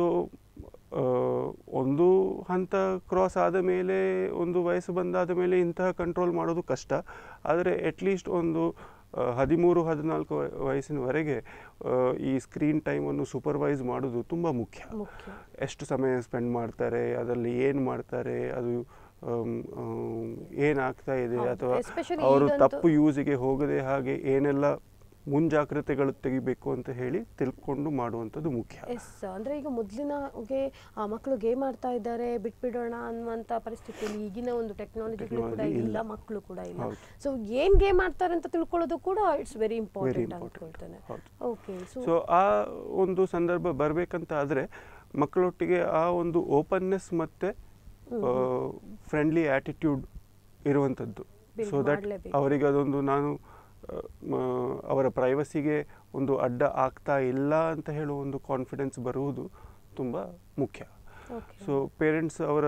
ಒಂದು ಹಂತ ಕ್ರಾಸ್ ಆದ ಮೇಲೆ, ಒಂದು ವಯಸ್ಸು ಬಂದಾದ ಮೇಲೆ ಇಂತಹ ಕಂಟ್ರೋಲ್ ಮಾಡೋದು ಕಷ್ಟ. ಆದರೆ ಅಟ್ಲೀಸ್ಟ್ ಒಂದು ಹದಿಮೂರು ಹದಿನಾಲ್ಕು ವಯಸ್ಸಿನವರೆಗೆ ಈ ಸ್ಕ್ರೀನ್ ಟೈಮನ್ನು ಸೂಪರ್ವೈಸ್ ಮಾಡೋದು ತುಂಬ ಮುಖ್ಯ. ಎಷ್ಟು ಸಮಯ ಸ್ಪೆಂಡ್ ಮಾಡ್ತಾರೆ, ಅದರಲ್ಲಿ ಏನು ಮಾಡ್ತಾರೆ, ಅದು ಏನಾಗ್ತಾ ಇದೆ, ಅಥವಾ ಅವರು ತಪ್ಪು ಯೂಸಿಗೆ ಹೋಗದೆ ಹಾಗೆ ಏನೆಲ್ಲ ಮುಂಜಾಗ್ರತೆಗಳು ತೆಗಿಬೇಕು ಅಂತ ಹೇಳಿ ತಿಳ್ಕೊಂಡು ಮಾಡುವಂಥದ್ದು ಮುಖ್ಯ. ಎಸ್, ಅಂದರೆ ಈಗ ಮೊದಲಿನಗೆ ಆ ಮಕ್ಕಳು ಗೇಮ್ ಆಡ್ತಾ ಇದ್ದಾರೆ ಬಿಟ್ಬಿಡೋಣ ಅನ್ನುವಂಥ ಪರಿಸ್ಥಿತಿಯಲ್ಲಿ ಈಗಿನ ಒಂದು ಟೆಕ್ನಾಲಜಿಗಳು ಕೂಡ ಇಲ್ಲ, ಮಕ್ಕಳು ಕೂಡ ಇಲ್ಲ. ಸೊ ಏನು ಗೇಮ್ ಆಡ್ತಾರೆ ಅಂತ ತಿಳ್ಕೊಳ್ಳೋದು ಕೂಡ ಇಟ್ಸ್ ವೆರಿ ಇಂಪಾರ್ಟೆಂಟ್ ಅಂದ್ಕೊಳ್ತೇನೆ. ಓಕೆ, ಸೊ ಆ ಒಂದು ಸಂದರ್ಭ ಬರಬೇಕಂತ ಆದರೆ ಮಕ್ಕಳೊಟ್ಟಿಗೆ ಆ ಒಂದು ಓಪನ್ನೆಸ್ ಮತ್ತು ಫ್ರೆಂಡ್ಲಿ ಆ್ಯಟಿಟ್ಯೂಡ್ ಇರುವಂಥದ್ದು. ಸೊ ದಟ್ ಅವರಿಗೆ ಅದೊಂದು ನಾನು ಅವರ ಪ್ರೈವಸಿಗೆ ಒಂದು ಅಡ್ಡ ಆಗ್ತಾ ಇಲ್ಲ ಅಂತ ಹೇಳುವ ಒಂದು ಕಾನ್ಫಿಡೆನ್ಸ್ ಬರುವುದು ತುಂಬ ಮುಖ್ಯ. ಸೊ ಪೇರೆಂಟ್ಸ್ ಅವರ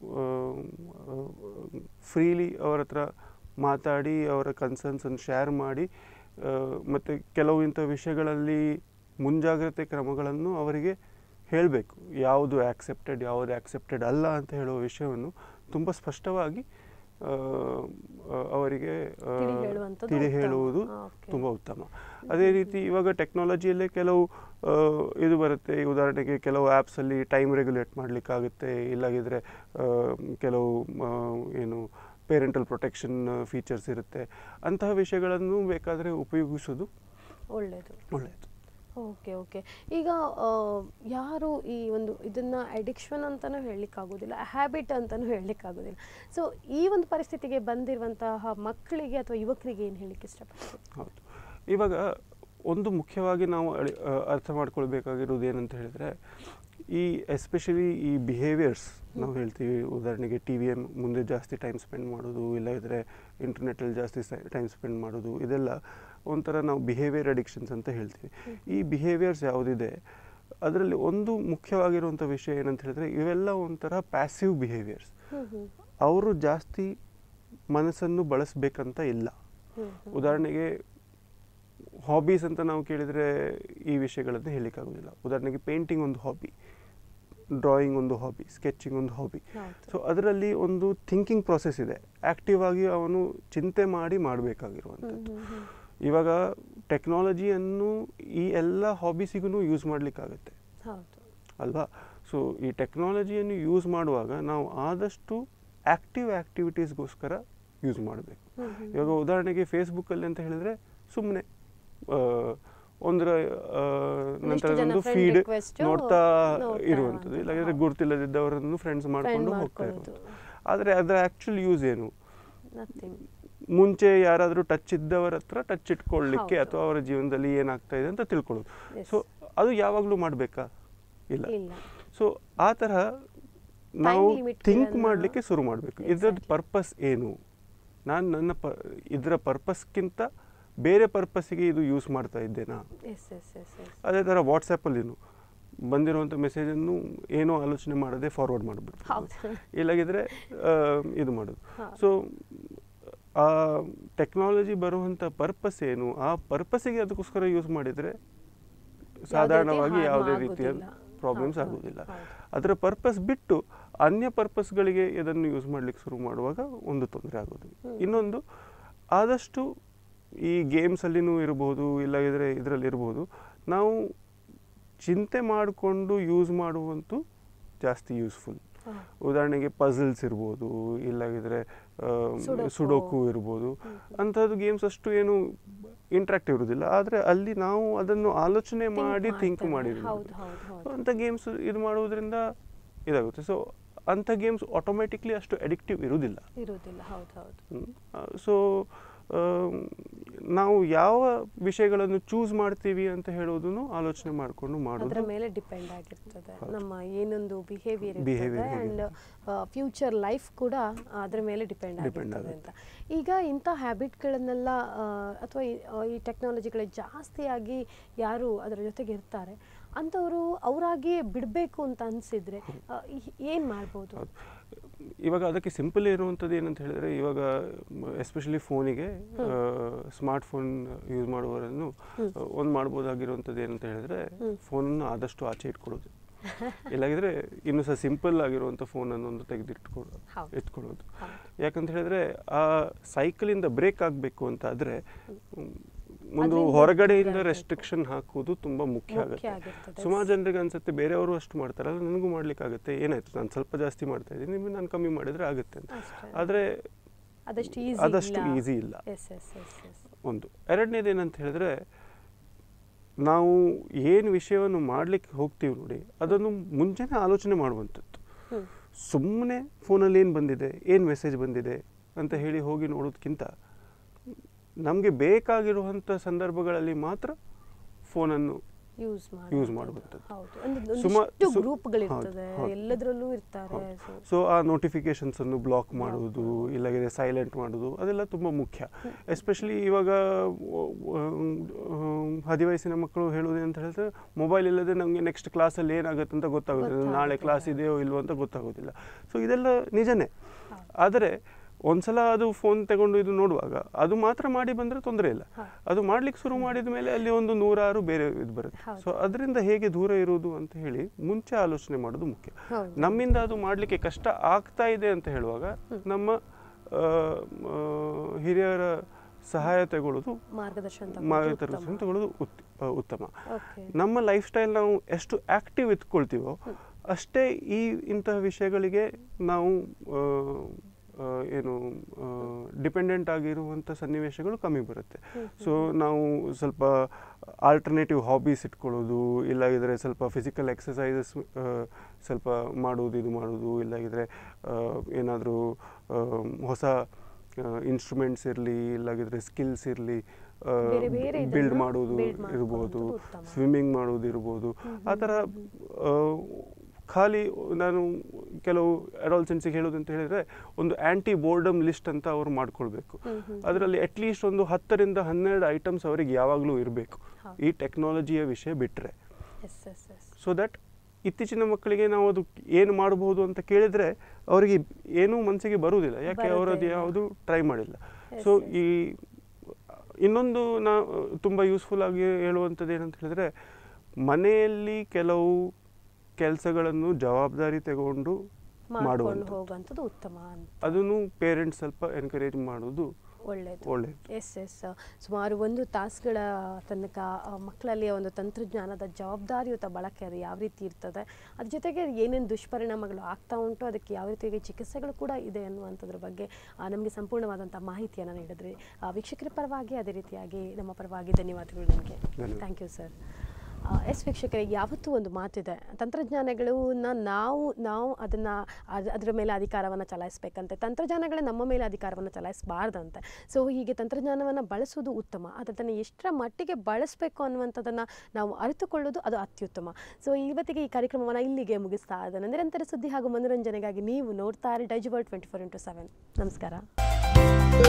ಫ್ರೀಲಿ ಅವರ ಹತ್ರ ಮಾತಾಡಿ ಅವರ ಕನ್ಸರ್ನ್ಸನ್ನು ಶೇರ್ ಮಾಡಿ ಮತ್ತು ಕೆಲವು ಇಂಥ ವಿಷಯಗಳಲ್ಲಿ ಮುಂಜಾಗ್ರತೆ ಕ್ರಮಗಳನ್ನು ಅವರಿಗೆ ಹೇಳಬೇಕು. ಯಾವುದು ಆ್ಯಕ್ಸೆಪ್ಟೆಡ್, ಯಾವುದು ಆ್ಯಕ್ಸೆಪ್ಟೆಡ್ ಅಲ್ಲ ಅಂತ ಹೇಳುವ ವಿಷಯವನ್ನು ತುಂಬ ಸ್ಪಷ್ಟವಾಗಿ ಅವರಿಗೆ ತಿಳಿ ಹೇಳುವುದು ತುಂಬ ಉತ್ತಮ. ಅದೇ ರೀತಿ ಇವಾಗ ಟೆಕ್ನಾಲಜಿಯಲ್ಲೇ ಕೆಲವು ಇದು ಬರುತ್ತೆ, ಉದಾಹರಣೆಗೆ ಕೆಲವು ಆ್ಯಪ್ಸಲ್ಲಿ ಟೈಮ್ ರೆಗ್ಯುಲೇಟ್ ಮಾಡಲಿಕ್ಕಾಗುತ್ತೆ, ಇಲ್ಲಾಗಿದ್ದರೆ ಕೆಲವು ಏನು ಪೇರೆಂಟಲ್ ಪ್ರೊಟೆಕ್ಷನ್ ಫೀಚರ್ಸ್ ಇರುತ್ತೆ. ಅಂತಹ ವಿಷಯಗಳನ್ನು ಬೇಕಾದರೆ ಉಪಯೋಗಿಸೋದು ಒಳ್ಳೆಯದು ಒಳ್ಳೆಯದು. ಓಕೆ ಓಕೆ ಈಗ ಯಾರು ಈ ಒಂದು ಇದನ್ನು ಅಡಿಕ್ಷನ್ ಅಂತಲೂ ಹೇಳಲಿಕ್ಕಾಗೋದಿಲ್ಲ, ಹ್ಯಾಬಿಟ್ ಅಂತಲೂ ಹೇಳಲಿಕ್ಕಾಗೋದಿಲ್ಲ. ಸೊ ಈ ಒಂದು ಪರಿಸ್ಥಿತಿಗೆ ಬಂದಿರುವಂತಹ ಮಕ್ಕಳಿಗೆ ಅಥವಾ ಯುವಕರಿಗೆ ಏನು ಹೇಳಲಿಕ್ಕೆ ಇಷ್ಟಪಡ್ತೀವಿ? ಹೌದು, ಇವಾಗ ಒಂದು ಮುಖ್ಯವಾಗಿ ನಾವು ಅರ್ಥ ಮಾಡ್ಕೊಳ್ಬೇಕಾಗಿರೋದು ಏನಂತ ಹೇಳಿದರೆ, ಈ ಎಸ್ಪೆಷಲಿ ಈ ಬಿಹೇವಿಯರ್ಸ್ ನಾವು ಹೇಳ್ತೀವಿ. ಉದಾಹರಣೆಗೆ ಟಿ ವಿ ಮುಂದೆ ಜಾಸ್ತಿ ಟೈಮ್ ಸ್ಪೆಂಡ್ ಮಾಡೋದು, ಇಲ್ಲದಿದ್ದರೆ ಇಂಟರ್ನೆಟ್ಟಲ್ಲಿ ಜಾಸ್ತಿ ಟೈಮ್ ಸ್ಪೆಂಡ್ ಮಾಡೋದು, ಇದೆಲ್ಲ ಒಂಥರ ನಾವು ಬಿಹೇವಿಯರ್ ಅಡಿಕ್ಷನ್ಸ್ ಅಂತ ಹೇಳ್ತೀವಿ. ಈ ಬಿಹೇವಿಯರ್ಸ್ ಯಾವುದಿದೆ ಅದರಲ್ಲಿ ಒಂದು ಮುಖ್ಯವಾಗಿರುವಂಥ ವಿಷಯ ಏನಂತ ಹೇಳಿದ್ರೆ, ಇವೆಲ್ಲ ಒಂಥರ ಪ್ಯಾಸಿವ್ ಬಿಹೇವಿಯರ್ಸ್. ಅವರು ಜಾಸ್ತಿ ಮನಸ್ಸನ್ನು ಬಳಸಬೇಕಂತ ಇಲ್ಲ. ಉದಾಹರಣೆಗೆ ಹಾಬೀಸ್ ಅಂತ ನಾವು ಕೇಳಿದರೆ ಈ ವಿಷಯಗಳನ್ನು ಹೇಳಲಿಕ್ಕಾಗೋದಿಲ್ಲ. ಉದಾಹರಣೆಗೆ ಪೇಂಟಿಂಗ್ ಒಂದು ಹಾಬಿ, ಡ್ರಾಯಿಂಗ್ ಒಂದು ಹಾಬಿ, ಸ್ಕೆಚಿಂಗ್ ಒಂದು ಹಾಬಿ. ಸೊ ಅದರಲ್ಲಿ ಒಂದು ಥಿಂಕಿಂಗ್ ಪ್ರೊಸೆಸ್ ಇದೆ, ಆ್ಯಕ್ಟಿವ್ ಆಗಿ ಅವನು ಚಿಂತೆ ಮಾಡಿ ಮಾಡಬೇಕಾಗಿರುವಂಥದ್ದು. ಇವಾಗ ಟೆಕ್ನಾಲಜಿಯನ್ನು ಈ ಎಲ್ಲ ಹಾಬೀಸಿಗೂ ಯೂಸ್ ಮಾಡಲಿಕ್ಕಾಗತ್ತೆ ಅಲ್ವಾ? ಸೊ ಈ ಟೆಕ್ನಾಲಜಿಯನ್ನು ಯೂಸ್ ಮಾಡುವಾಗ ನಾವು ಆದಷ್ಟು ಆ್ಯಕ್ಟಿವ್ ಆ್ಯಕ್ಟಿವಿಟೀಸ್ಗೋಸ್ಕರ ಯೂಸ್ ಮಾಡಬೇಕು. ಇವಾಗ ಉದಾಹರಣೆಗೆ ಫೇಸ್ಬುಕ್ಕಲ್ಲಿ ಅಂತ ಹೇಳಿದರೆ ಸುಮ್ಮನೆ ಒಂದರ ನಂತರ ಒಂದು ಫೀಡ್ ನೋಡ್ತಾ ಇರುವಂಥದ್ದು, ಇಲ್ಲಾಂದರೆ ಗುರುತಿಲ್ಲದಿದ್ದವರನ್ನು ಫ್ರೆಂಡ್ಸ್ ಮಾಡಿಕೊಂಡು ಹೋಗ್ತಾ ಇರೋದು. ಆದರೆ ಅದರ ಆ್ಯಕ್ಚುಲ್ ಯೂಸ್ ಏನು? ಮುಂಚೆ ಯಾರಾದರೂ ಟಚ್ ಇದ್ದವರ ಹತ್ರ ಟಚ್ ಇಟ್ಕೊಳ್ಳಿಕ್ಕೆ ಅಥವಾ ಅವರ ಜೀವನದಲ್ಲಿ ಏನಾಗ್ತಾ ಇದೆ ಅಂತ ತಿಳ್ಕೊಳ್ಳೋದು. ಸೊ ಅದು ಯಾವಾಗಲೂ ಮಾಡಬೇಕಾ? ಇಲ್ಲ. ಸೊ ಆ ತರಹ ನಾವು ಥಿಂಕ್ ಮಾಡಲಿಕ್ಕೆ ಶುರು ಮಾಡಬೇಕು. ಇದರದ್ದು ಪರ್ಪಸ್ ಏನು? ನಾನು ನನ್ನ ಪ ಇದರ ಪರ್ಪಸ್ಗಿಂತ ಬೇರೆ ಪರ್ಪಸ್ಸಿಗೆ ಇದು ಯೂಸ್ ಮಾಡ್ತಾ ಇದ್ದೇನಾ? ಅದೇ ಥರ ವಾಟ್ಸಪ್ಪಲ್ಲಿನು ಬಂದಿರುವಂಥ ಮೆಸೇಜನ್ನು ಏನೋ ಆಲೋಚನೆ ಮಾಡದೆ ಫಾರ್ವರ್ಡ್ ಮಾಡಿಬಿಟ್ಟು, ಇಲ್ಲಾಗಿದ್ರೆ ಇದು ಮಾಡೋದು. ಸೊ ಆ ಟೆಕ್ನಾಲಜಿ ಬರುವಂಥ ಪರ್ಪಸ್ ಏನು, ಆ ಪರ್ಪಸ್ಸಿಗೆ ಅದಕ್ಕೋಸ್ಕರ ಯೂಸ್ ಮಾಡಿದರೆ ಸಾಧಾರಣವಾಗಿ ಯಾವುದೇ ರೀತಿಯ ಪ್ರಾಬ್ಲಮ್ಸ್ ಆಗೋದಿಲ್ಲ. ಅದರ ಪರ್ಪಸ್ ಬಿಟ್ಟು ಅನ್ಯ ಪರ್ಪಸ್ಗಳಿಗೆ ಇದನ್ನು ಯೂಸ್ ಮಾಡಲಿಕ್ಕೆ ಶುರು ಮಾಡುವಾಗ ಒಂದು ತೊಂದರೆ ಆಗೋದು. ಇನ್ನೊಂದು, ಆದಷ್ಟು ಈ ಗೇಮ್ಸಲ್ಲಿನೂ ಇರ್ಬೋದು, ಇಲ್ಲದಿದ್ದರೆ ಇದರಲ್ಲಿ ಇರ್ಬೋದು, ನಾವು ಚಿಂತೆ ಮಾಡಿಕೊಂಡು ಯೂಸ್ ಮಾಡುವಂತೂ ಜಾಸ್ತಿ ಯೂಸ್ಫುಲ್. ಉದಾಹರಣೆಗೆ ಪಝಲ್ಸ್ ಇರ್ಬೋದು, ಇಲ್ಲಾಗಿದ್ರೆ ಸುಡೋಕು ಇರ್ಬೋದು, ಅಂಥದ್ದು ಗೇಮ್ಸ್ ಅಷ್ಟು ಏನು ಇಂಟ್ರಾಕ್ಟಿವ್ ಇರೋದಿಲ್ಲ. ಆದರೆ ಅಲ್ಲಿ ನಾವು ಅದನ್ನು ಆಲೋಚನೆ ಮಾಡಿ ಥಿಂಕ್ ಮಾಡಿರ್ಬೋದು. ಅಂಥ ಗೇಮ್ಸ್ ಇದು ಮಾಡುವುದರಿಂದ ಇದಾಗುತ್ತೆ. ಸೊ ಅಂಥ ಗೇಮ್ಸ್ ಆಟೋಮೆಟಿಕ್ಲಿ ಅಷ್ಟು ಅಡಿಕ್ಟಿವ್ ಇರುವುದಿಲ್ಲ ಇರುವುದಿಲ್ಲ ಹೌದು ಹೌದು ಸೊ ನಾವು ಯಾವ ವಿಷಯಗಳನ್ನು ಚೂಸ್ ಮಾಡ್ತೀವಿ ಅಂತ ಹೇಳೋದನ್ನು ಆಲೋಚನೆ ಮಾಡಿಕೊಂಡು ಮಾಡೋದು ಅದರ ಮೇಲೆ ಡಿಪೆಂಡ್ ಆಗಿರ್ತದೆ. ನಮ್ಮ ಏನೊಂದು ಬಿಹೇವಿಯರ್ ಇರ್ತದೆ ಆ್ಯಂಡ್ ಫ್ಯೂಚರ್ ಲೈಫ್ ಕೂಡ ಅದರ ಮೇಲೆ ಡಿಪೆಂಡ್ ಆಗಿರ್ತದೆ ಅಂತ. ಈಗ ಇಂಥ ಹ್ಯಾಬಿಟ್ಗಳನ್ನೆಲ್ಲ ಅಥವಾ ಈ ಟೆಕ್ನಾಲಜಿಗಳು ಜಾಸ್ತಿಯಾಗಿ ಯಾರು ಅದರ ಜೊತೆಗೆ ಇರ್ತಾರೆ ಅಂಥವರು ಅವರಾಗಿ ಬಿಡಬೇಕು ಅಂತ ಅನಿಸಿದರೆ ಏನು ಮಾಡ್ಬೋದು? ಇವಾಗ ಅದಕ್ಕೆ ಸಿಂಪಲ್ ಇರುವಂಥದ್ದು ಏನಂತ ಹೇಳಿದರೆ, ಇವಾಗ ಎಸ್ಪೆಷಲಿ ಫೋನಿಗೆ ಸ್ಮಾರ್ಟ್ ಫೋನ್ ಯೂಸ್ ಮಾಡುವವರನ್ನು ಒಂದು ಮಾಡ್ಬೋದಾಗಿರುವಂಥದ್ದು ಏನಂತ ಹೇಳಿದರೆ, ಫೋನನ್ನು ಆದಷ್ಟು ಆಚೆ ಇಟ್ಕೊಳ್ಳೋದು. ಇಲ್ಲಾಗಿದ್ರೆ ಇನ್ನೂ ಸಹ ಸಿಂಪಲ್ ಆಗಿರುವಂಥ ಫೋನನ್ನು ಒಂದು ತೆಗೆದಿಟ್ಕೊಳ್ಳೋದು ಎತ್ಕೊಳ್ಳೋದು. ಯಾಕಂತ ಹೇಳಿದ್ರೆ ಆ ಸೈಕಲಿಂದ ಬ್ರೇಕ್ ಆಗಬೇಕು ಅಂತ ಆದರೆ ಒಂದು ಹೊರಗಡೆಯಿಂದ ರೆಸ್ಟ್ರಿಕ್ಷನ್ ಹಾಕುವುದು ತುಂಬ ಮುಖ್ಯ ಆಗುತ್ತೆ. ಸುಮಾರು ಜನರಿಗೆ ಅನ್ಸುತ್ತೆ ಬೇರೆಯವರು ಅಷ್ಟು ಮಾಡ್ತಾರಲ್ಲ ನನಗೂ ಮಾಡ್ಲಿಕ್ಕಾಗುತ್ತೆ, ಏನಾಯ್ತು ನಾನು ಸ್ವಲ್ಪ ಜಾಸ್ತಿ ಮಾಡ್ತಾ ಇದ್ದೀನಿ, ನಿಮಗೆ ನಾನು ಕಮ್ಮಿ ಮಾಡಿದರೆ ಆಗುತ್ತೆ ಅಂತ. ಆದರೆ ಅದಷ್ಟು ಈಸಿ ಇಲ್ಲ. ಒಂದು ಎರಡನೇದು ಏನಂತ ಹೇಳಿದ್ರೆ, ನಾವು ಏನು ವಿಷಯವನ್ನು ಮಾಡಲಿಕ್ಕೆ ಹೋಗ್ತೀವಿ ನೋಡಿ ಅದನ್ನು ಮುಂಚೆನೇ ಆಲೋಚನೆ ಮಾಡುವಂಥದ್ದು. ಸುಮ್ಮನೆ ಫೋನಲ್ಲಿ ಏನು ಬಂದಿದೆ, ಏನು ಮೆಸೇಜ್ ಬಂದಿದೆ ಅಂತ ಹೇಳಿ ಹೋಗಿ ನೋಡೋದಕ್ಕಿಂತ ನಮಗೆ ಬೇಕಾಗಿರುವಂಥ ಸಂದರ್ಭಗಳಲ್ಲಿ ಮಾತ್ರ ಫೋನನ್ನು ಯೂಸ್ ಮಾಡುವಂಥದ್ದು. ಸೊ ಆ ನೋಟಿಫಿಕೇಶನ್ಸ್ ಅನ್ನು ಬ್ಲಾಕ್ ಮಾಡೋದು, ಇಲ್ಲಾಂದರೆ ಸೈಲೆಂಟ್ ಮಾಡೋದು, ಅದೆಲ್ಲ ತುಂಬ ಮುಖ್ಯ. ಎಸ್ಪೆಷಲಿ ಇವಾಗ ಹದಿವಯಸ್ಸಿನ ಮಕ್ಕಳು ಹೇಳೋದು ಅಂತ ಹೇಳಿದ್ರೆ, ಮೊಬೈಲ್ ಇಲ್ಲದೆ ನಮಗೆ ನೆಕ್ಸ್ಟ್ ಕ್ಲಾಸಲ್ಲಿ ಏನಾಗುತ್ತೆ ಅಂತ ಗೊತ್ತಾಗೋದಿಲ್ಲ, ನಾಳೆ ಕ್ಲಾಸ್ ಇದೆಯೋ ಇಲ್ವೋ ಅಂತ ಗೊತ್ತಾಗೋದಿಲ್ಲ. ಸೊ ಇದೆಲ್ಲ ನಿಜನೇ. ಆದರೆ ಒಂದ್ಸಲ ಅದು ಫೋನ್ ತಗೊಂಡು ಇದು ನೋಡುವಾಗ ಅದು ಮಾತ್ರ ಮಾಡಿ ಬಂದರೆ ತೊಂದರೆ ಇಲ್ಲ. ಅದು ಮಾಡ್ಲಿಕ್ಕೆ ಶುರು ಮಾಡಿದ ಮೇಲೆ ಅಲ್ಲಿ ಒಂದು ನೂರಾರು ಬೇರೆ ಇದು ಬರುತ್ತೆ. ಸೊ ಅದರಿಂದ ಹೇಗೆ ದೂರ ಇರೋದು ಅಂತ ಹೇಳಿ ಮುಂಚೆ ಆಲೋಚನೆ ಮಾಡೋದು ಮುಖ್ಯ. ನಮ್ಮಿಂದ ಅದು ಮಾಡಲಿಕ್ಕೆ ಕಷ್ಟ ಆಗ್ತಾ ಇದೆ ಅಂತ ಹೇಳುವಾಗ ನಮ್ಮ ಹಿರಿಯರ ಸಹಾಯ ತಗೊಳ್ಳೋದು ಮಾರ್ಗದರ್ಶನ ಮಾರ್ಗದರ್ಶನ ತಗೊಳ್ಳೋದು ಉತ್ತಮ. ನಮ್ಮ ಲೈಫ್ ಸ್ಟೈಲ್ ನಾವು ಎಷ್ಟು ಆ್ಯಕ್ಟಿವ್ ಇಟ್ಕೊಳ್ತೀವೋ ಅಷ್ಟೇ ಈ ಇಂತಹ ವಿಷಯಗಳಿಗೆ ನಾವು ಏನು ಡಿಪೆಂಡೆಂಟ್ ಆಗಿರುವಂಥ ಸನ್ನಿವೇಶಗಳು ಕಮ್ಮಿ ಬರುತ್ತೆ. ಸೊ ನಾವು ಸ್ವಲ್ಪ ಆಲ್ಟರ್ನೇಟಿವ್ ಹಾಬೀಸ್ ಇಟ್ಕೊಳ್ಳೋದು, ಇಲ್ಲಾಗಿದ್ರೆ ಸ್ವಲ್ಪ ಫಿಸಿಕಲ್ ಎಕ್ಸಸೈಸಸ್ ಸ್ವಲ್ಪ ಮಾಡೋದು, ಇದು ಮಾಡೋದು, ಇಲ್ಲಾಗಿದ್ರೆ ಏನಾದರೂ ಹೊಸ ಇನ್ಸ್ಟ್ರೂಮೆಂಟ್ಸ್ ಇರಲಿ, ಇಲ್ಲಾಗಿದ್ರೆ ಸ್ಕಿಲ್ಸ್ ಇರಲಿ, ಬಿಲ್ಡ್ ಮಾಡೋದು ಇರ್ಬೋದು, ಸ್ವಿಮ್ಮಿಂಗ್ ಮಾಡೋದು ಇರ್ಬೋದು. ಆ ಥರ ಖಾಲಿ ನಾನು ಕೆಲವು ಅಡಾಲ್ಸೆನ್ಸಿಗೆ ಹೇಳೋದು ಅಂತ ಹೇಳಿದರೆ ಒಂದು ಆ್ಯಂಟಿ ಬೋರ್ಡಮ್ ಲಿಸ್ಟ್ ಅಂತ ಅವರು ಮಾಡ್ಕೊಳ್ಬೇಕು. ಅದರಲ್ಲಿ ಅಟ್ಲೀಸ್ಟ್ ಒಂದು ಹತ್ತರಿಂದ ಹನ್ನೆರಡು ಐಟಮ್ಸ್ ಅವರಿಗೆ ಯಾವಾಗಲೂ ಇರಬೇಕು ಈ ಟೆಕ್ನಾಲಜಿಯ ವಿಷಯ ಬಿಟ್ಟರೆ. ಸೊ ದಟ್ ಇತ್ತೀಚಿನ ಮಕ್ಕಳಿಗೆ ನಾವು ಅದು ಏನು ಮಾಡಬಹುದು ಅಂತ ಕೇಳಿದರೆ ಅವರಿಗೆ ಏನೂ ಮನಸ್ಸಿಗೆ ಬರುವುದಿಲ್ಲ, ಯಾಕೆ ಅವರದ್ದು ಯಾವುದು ಟ್ರೈ ಮಾಡಿಲ್ಲ. ಸೊ ಈ ಇನ್ನೊಂದು ನಾ ತುಂಬ ಯೂಸ್ಫುಲ್ ಆಗಿ ಹೇಳುವಂಥದ್ದು ಏನಂತ ಹೇಳಿದರೆ, ಮನೆಯಲ್ಲಿ ಕೆಲವು ಕೆಲಸಗಳನ್ನು ಜವಾಬ್ದಾರಿ ತಗೊಂಡು ಮಾಡುವಂಥದ್ದು ಉತ್ತಮ. ಅದನ್ನು ಪೇರೆಂಟ್ಸ್ ಸ್ವಲ್ಪ ಎನ್ಕರೇಜ್ ಮಾಡೋದು ಒಳ್ಳೆಯದು. ಒಳ್ಳೆಯದು. ಎಸ್ ಎಸ್ ಸುಮಾರು ಒಂದು ತಾಸುಗಳ ತನಕ ಮಕ್ಕಳಲ್ಲಿ ಒಂದು ತಂತ್ರಜ್ಞಾನದ ಜವಾಬ್ದಾರಿಯುತ ಬಳಕೆ ಅದು ಯಾವ ರೀತಿ ಇರ್ತದೆ, ಅದ್ರ ಜೊತೆಗೆ ಏನೇನು ದುಷ್ಪರಿಣಾಮಗಳು ಆಗ್ತಾ ಉಂಟು, ಅದಕ್ಕೆ ಯಾವ ರೀತಿಯಾಗಿ ಚಿಕಿತ್ಸೆಗಳು ಕೂಡ ಇದೆ ಅನ್ನುವಂಥದ್ರ ಬಗ್ಗೆ ನಮಗೆ ಸಂಪೂರ್ಣವಾದಂಥ ಮಾಹಿತಿಯನ್ನು ನೀಡಿದ್ರಿ. ವೀಕ್ಷಕರ ಪರವಾಗಿ ಅದೇ ರೀತಿಯಾಗಿ ನಮ್ಮ ಪರವಾಗಿ ಧನ್ಯವಾದಗಳು ನಿಮಗೆ. Thank you sir. ಎಸ್ ವೀಕ್ಷಕರೇ, ಯಾವತ್ತೂ ಒಂದು ಮಾತಿದೆ, ತಂತ್ರಜ್ಞಾನಗಳನ್ನ ನಾವು ನಾವು ಅದನ್ನು ಅದರ ಮೇಲೆ ಅಧಿಕಾರವನ್ನು ಚಲಾಯಿಸಬೇಕಂತೆ, ತಂತ್ರಜ್ಞಾನಗಳೇ ನಮ್ಮ ಮೇಲೆ ಅಧಿಕಾರವನ್ನು ಚಲಾಯಿಸಬಾರ್ದಂತೆ. ಸೊ ಹೀಗೆ ತಂತ್ರಜ್ಞಾನವನ್ನು ಬಳಸೋದು ಉತ್ತಮ, ಅದನ್ನು ಎಷ್ಟರ ಮಟ್ಟಿಗೆ ಬಳಸಬೇಕು ಅನ್ನುವಂಥದ್ದನ್ನು ನಾವು ಅರಿತುಕೊಳ್ಳೋದು ಅದು ಅತ್ಯುತ್ತಮ. ಸೊ ಇವತ್ತಿಗೆ ಈ ಕಾರ್ಯಕ್ರಮವನ್ನು ಇಲ್ಲಿಗೆ ಮುಗಿಸ್ತಾ ಇದ್ದೇನೆ. ನಿರಂತರ ಸುದ್ದಿ ಹಾಗೂ ಮನೋರಂಜನೆಗಾಗಿ ನೀವು ನೋಡ್ತಾ ಇರಿ Daijiworld twenty four into seven. ನಮಸ್ಕಾರ.